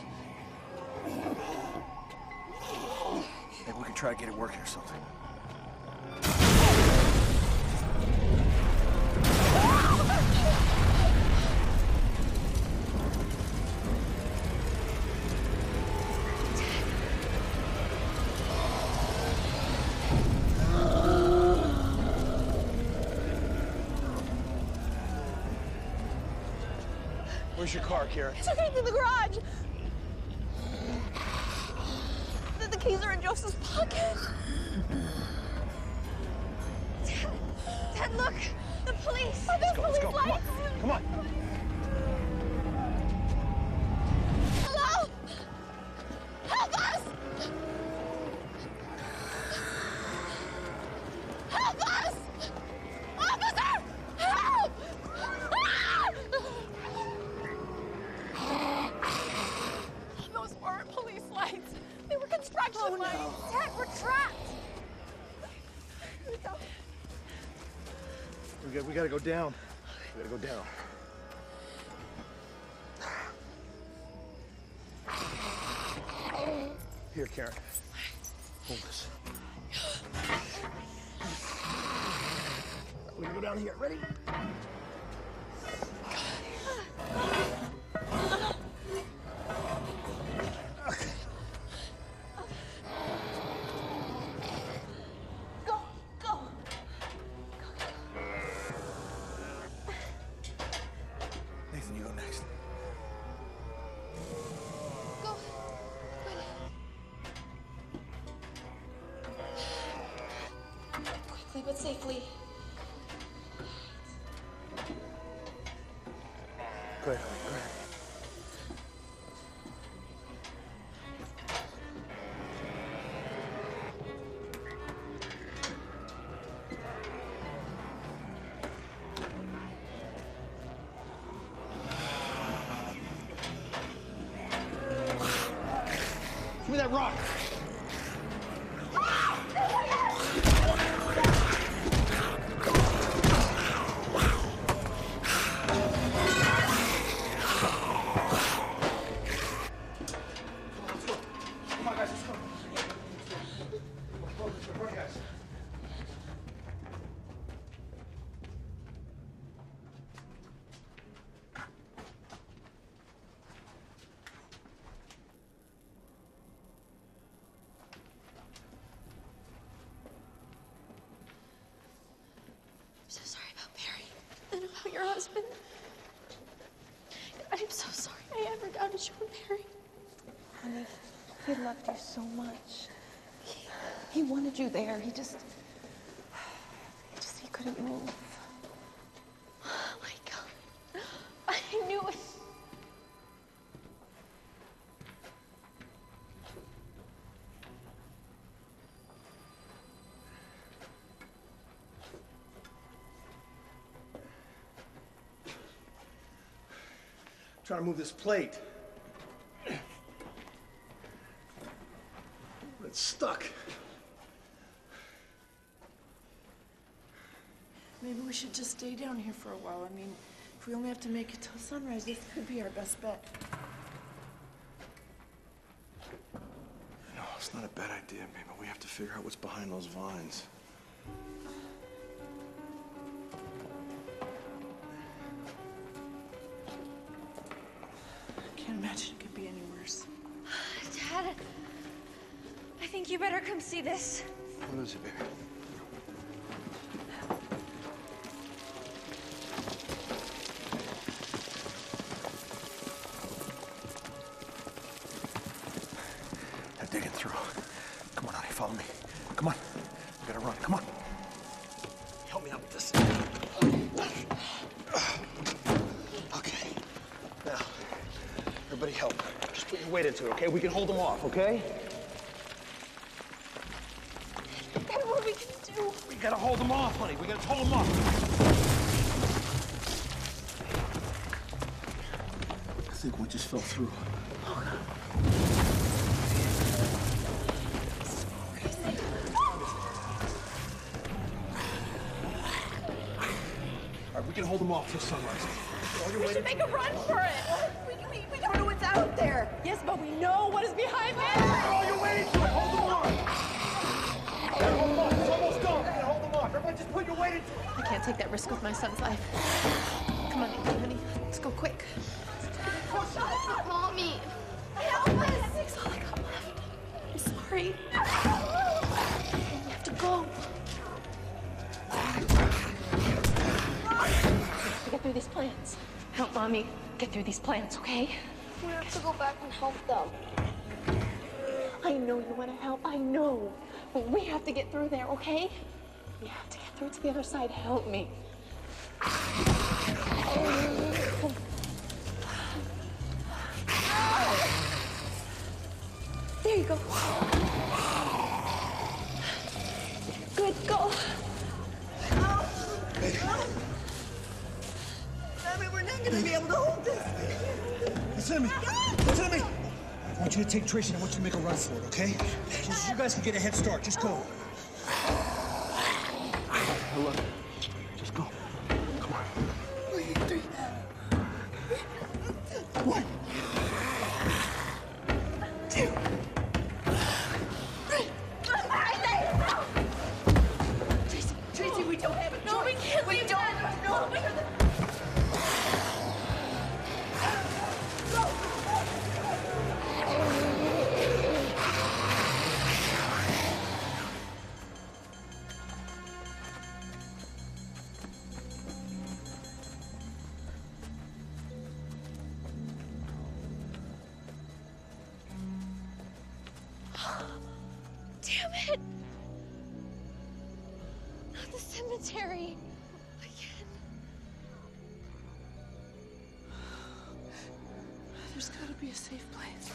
Maybe we can try to get it working or something. Where's your car, Karen? It's okay, it's in the garage. The, the keys are in Joseph's pocket. Dad, Dad, look! The police! Are those police go, lights? Come on. Hello? Help us! Help us! Officer! Help! Ah! Those weren't police lights. They were construction Oh, no. lights. Dad, we're trapped. We got, we gotta go down. We gotta go down. Here, Karen. Hold this. We're gonna go down here. Ready? Go, go. Nathan, you go next. Go. Quickly but safely. Go ahead, honey. Go ahead. that rock. Come on, guys, let's go. Come on, guys. I'm so sorry about Perry and about your husband. I'm so sorry I ever doubted you and Perry. Honey, he loved you so much. He, he wanted you there. He just, he just, he couldn't move. Oh my God. I knew it. Trying to move this plate. But it's stuck. Maybe we should just stay down here for a while. I mean, if we only have to make it till sunrise, this could be our best bet. No, it's not a bad idea, baby. We have to figure out what's behind those vines. I can't imagine it could be any worse. Dad, I think you better come see this. What is it, baby? They're digging through. Come on, honey, follow me. Come on. We gotta run. Come on. Help me out with this. Okay. Now, everybody help. Just put your weight into it, okay? We can hold them off, okay? Dad, what are we gonna do? We gotta hold them off, honey. We gotta hold them off. I think we just fell through. All right, we can hold them off till sunrise. We should make a run for it. We, we, we don't know what's out there. Yes, but we know what is behind there. Oh, you're waiting for it. Hold them on. Okay, hold them on. It's almost done. Okay, hold them on. Everyone just put your weight into it. I can't take that risk with my son's life. Come on, honey. Let's go quick. Mommy, help us. That's all I got left. I'm sorry. We have to go. To get through these plans. Help Mommy get through these plans, okay? We have to go back and help them. I know you want to help. I know. But we have to get through there, okay? We have to get through to the other side. Help me. There you go. Good, go. Mommy, we're not gonna be able to hold this. Listen to me. Listen to me. I want you to take Tracy and I want you to make a run for it, okay? Just so you guys can get a head start. Just go. Now look. Just go. Come on. Three. One. Two. Tracy, Tracy, we don't have a choice. No, we can't leave Dad. No, we have the... Damn it! Not the cemetery. Again. There's gotta be a safe place.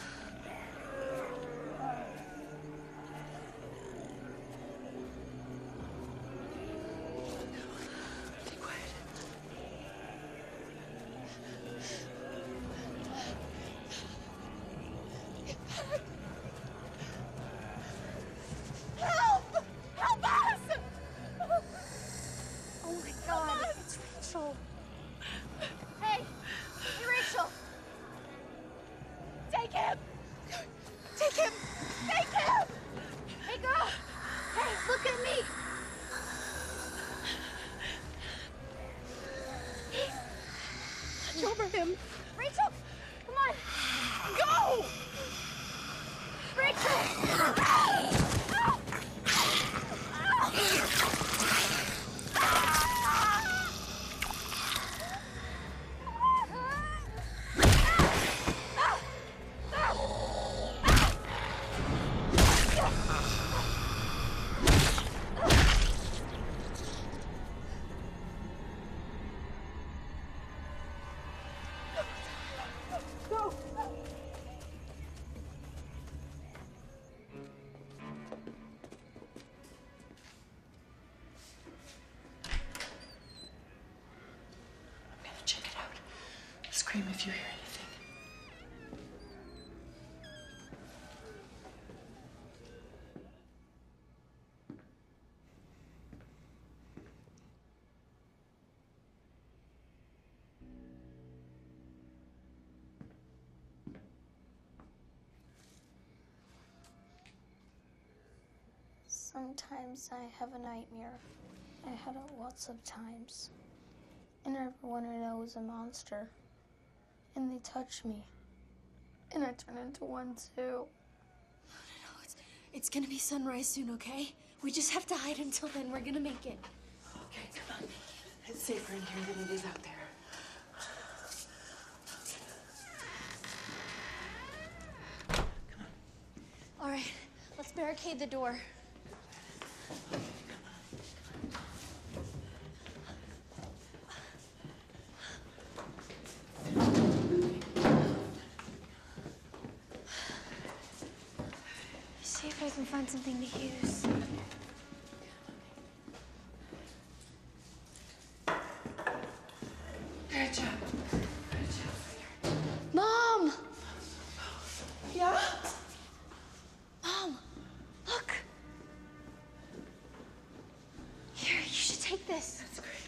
Be quiet. Look at me! Watch over him. Rachel! Come on! Go! Rachel! Check it out. Scream if you hear anything. Sometimes I have a nightmare. I had it lots of times. And everyone I know is a monster. And they touch me. And I turn into one too. No, no, it's, it's gonna be sunrise soon, okay? We just have to hide until then. We're gonna make it. Okay, come on. It's safer in here than it is out there. All right, let's barricade the door. See if I can find something to use. Good job. Good job. Mom! Yeah? Mom, look. Here, you should take this. That's great.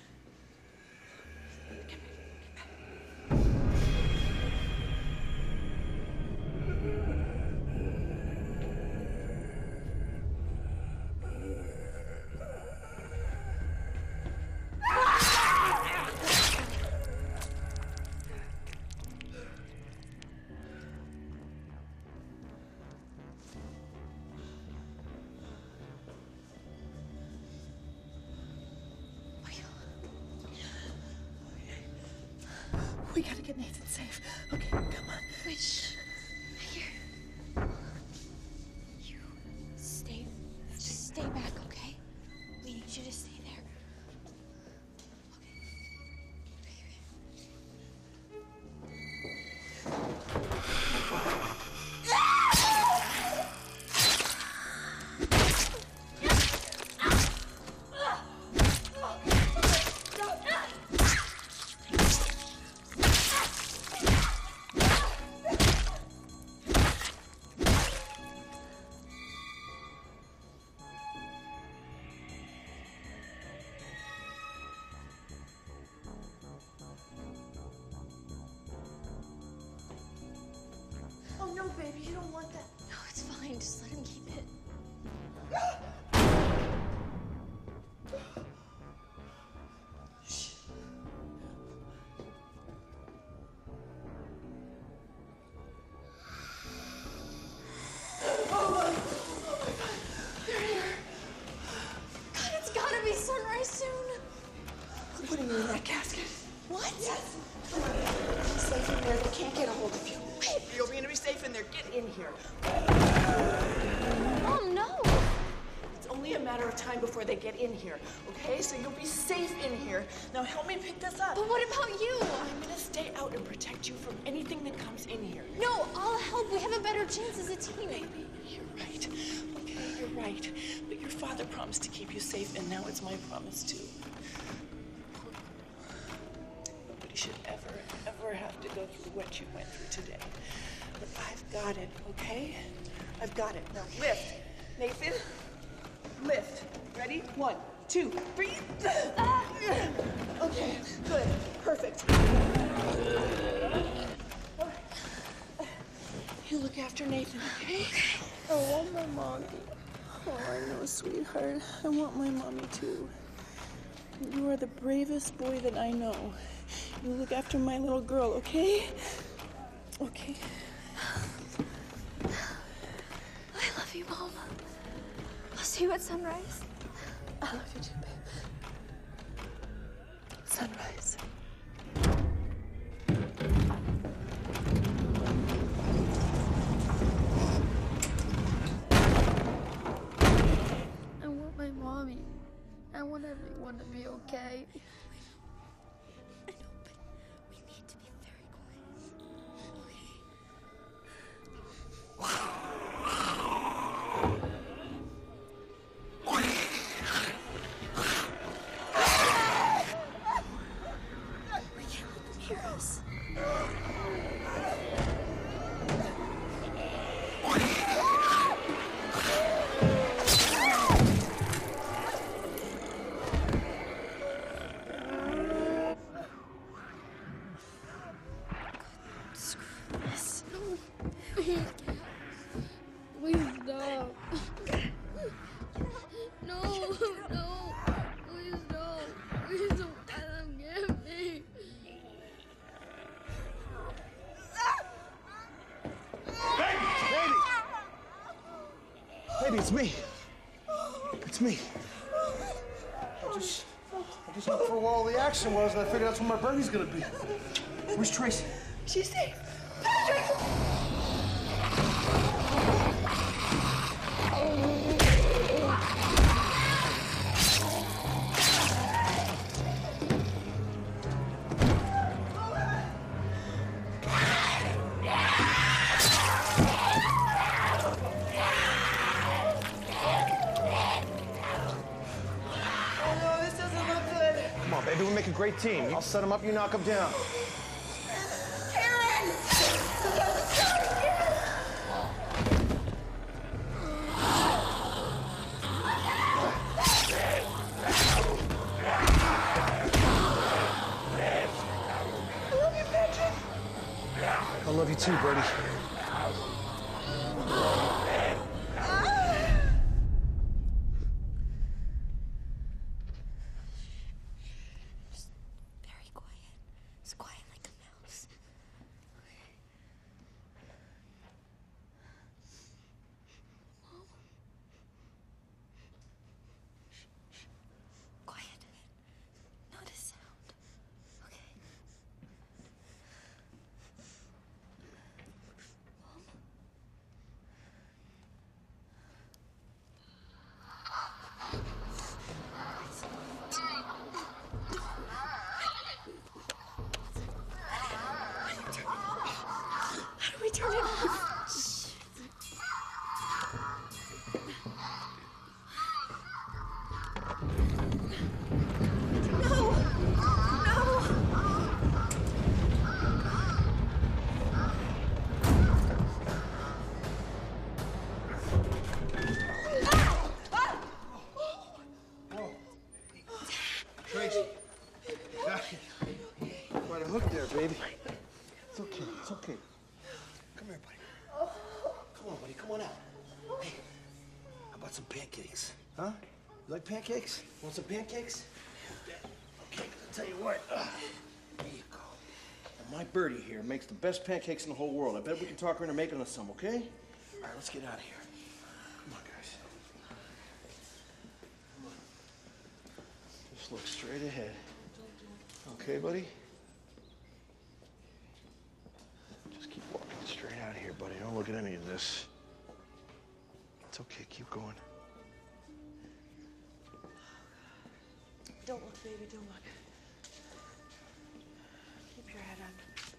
We gotta get Nathan safe. Okay, come on. Wait, shh. Here. You stay, just stay back, okay? We need you to stay there. Oh no, baby, you don't want that. No, it's fine. Just let him keep it. God, it's gotta be sunrise soon. I'm putting you in that casket. What? Yes. Be safe in there. They can't get a hold of you. You're gonna be safe in there. Get in here. Mom, no. It's only a matter of time before they get in here, okay? So you'll be safe in here. Now help me pick this up. But what about you? I'm gonna stay out and protect you from anything that comes in here. No, I'll help. We have a better chance as a team. Baby, you're right. Okay, you're right. But your father promised to keep you safe, and now it's my promise too. Nobody should ever, ever have to go through what you went through today. But I've got it, okay? I've got it. Now lift. Nathan, lift. Ready? One, two, three. Okay, good. Perfect. You look after Nathan, okay? I want my mommy. Oh, I know sweetheart. I want my mommy too. You are the bravest boy that I know. You look after my little girl, okay? Okay. I love you, Mom. I'll see you at sunrise. I love you too, babe. Sunrise. I want my mommy. I want everyone to be okay. I know, but we need to be very quiet. We can't let them hear us. Please, please stop. No, no, please don't. Please don't let them get me. Baby! Baby, it's me. It's me. I just, I just looked for where all the action was, and I figured that's where my birdie's gonna be. Where's Tracy? She's safe. Come on, baby, we make a great team. I'll set him up, you knock him down. I love you too, Birdie. Very quiet. As quiet like a mouse. Mom? Shh, shh. Quiet. Not a sound. Okay. Mom? How do we turn it off? Shh. No! No! Tracy. Got you. Quite a hook there, baby. It's okay. It's okay. Come here, buddy. Come on, buddy. Come on out. Hey, how about some pancakes? Huh? You like pancakes? Want some pancakes? Okay, I'll tell you what. Uh, here you go. Now, my birdie here makes the best pancakes in the whole world. I bet we can talk her into making us some, okay? All right, let's get out of here. Come on, guys. Come on. Just look straight ahead. Okay, buddy? Just keep walking straight out of here, buddy. Don't look at any of this. It's okay. Keep going. Don't look, baby, don't look. Keep your head on.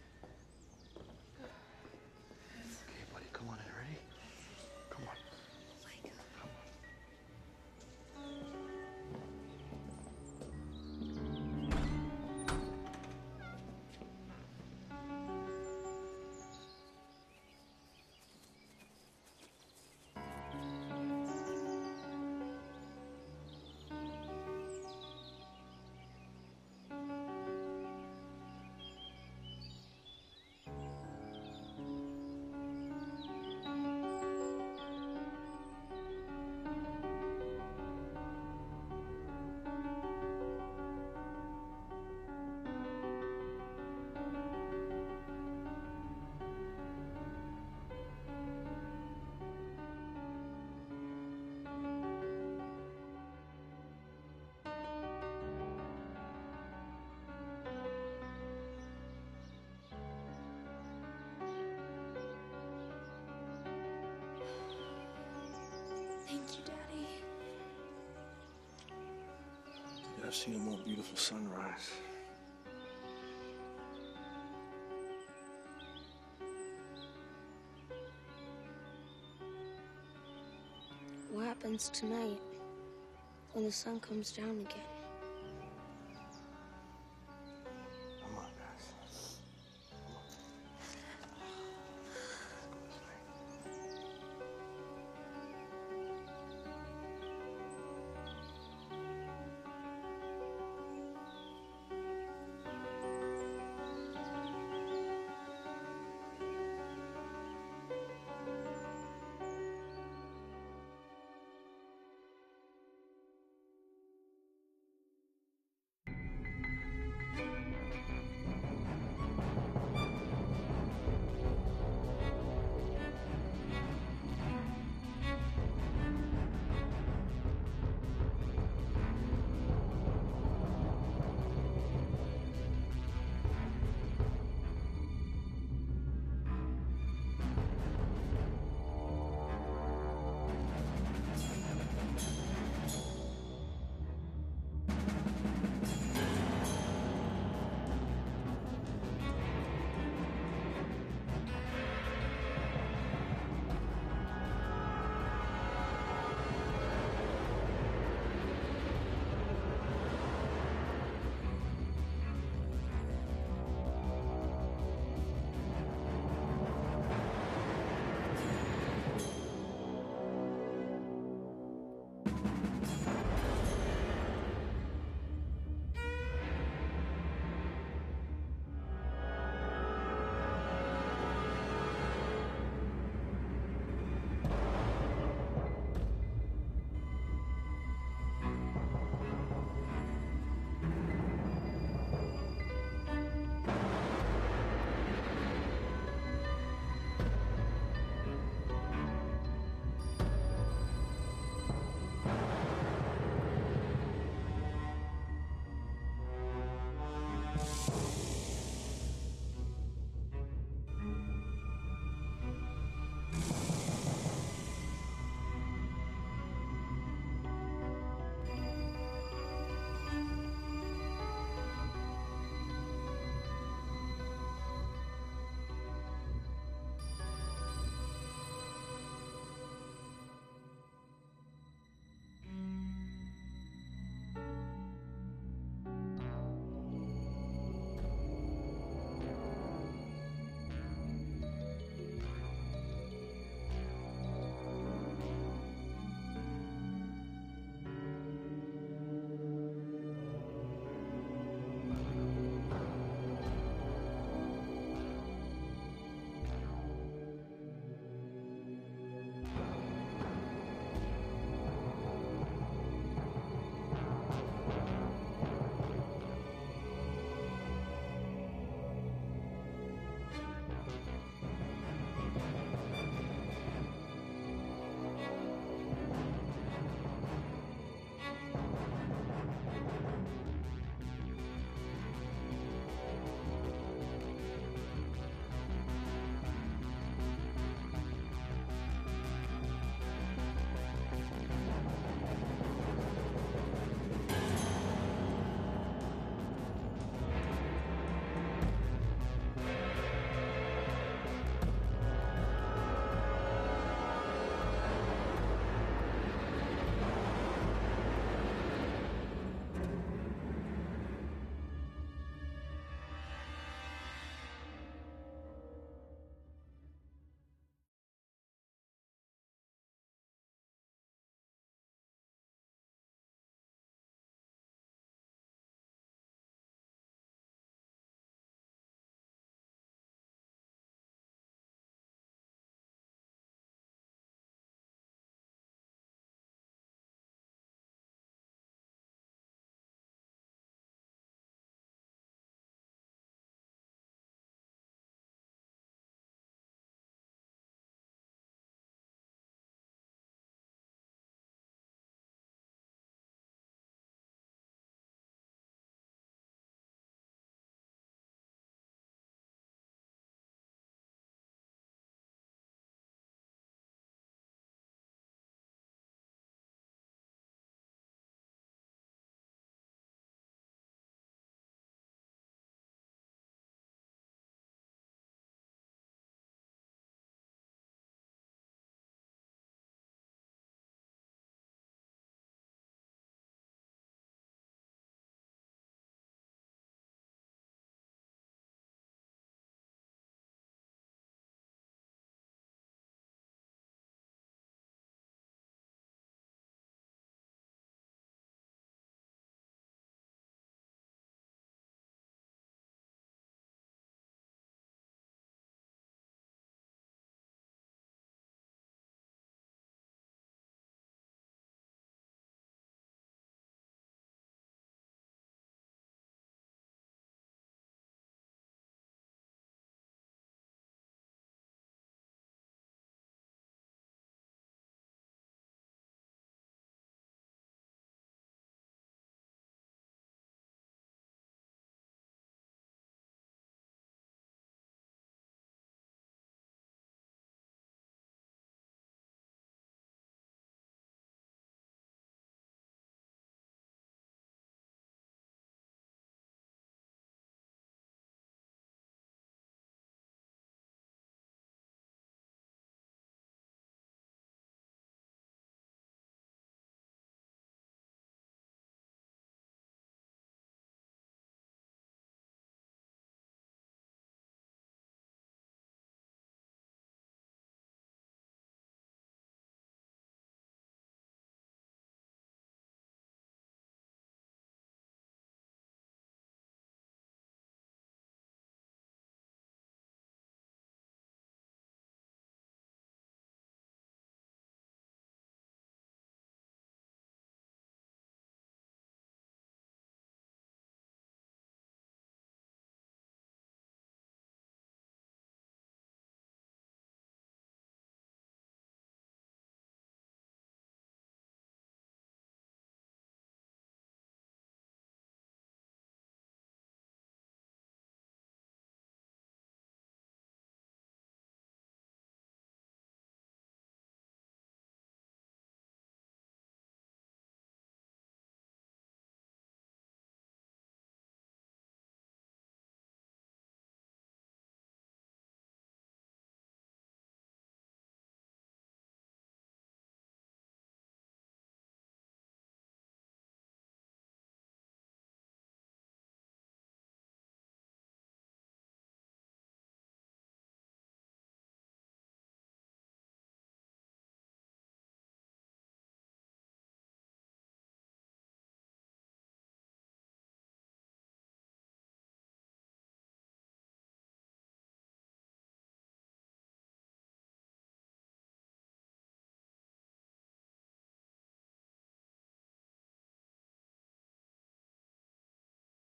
Okay, buddy. Come on in. Ready? Come on. Come on. I've seen a more beautiful sunrise. What happens tonight when the sun comes down again?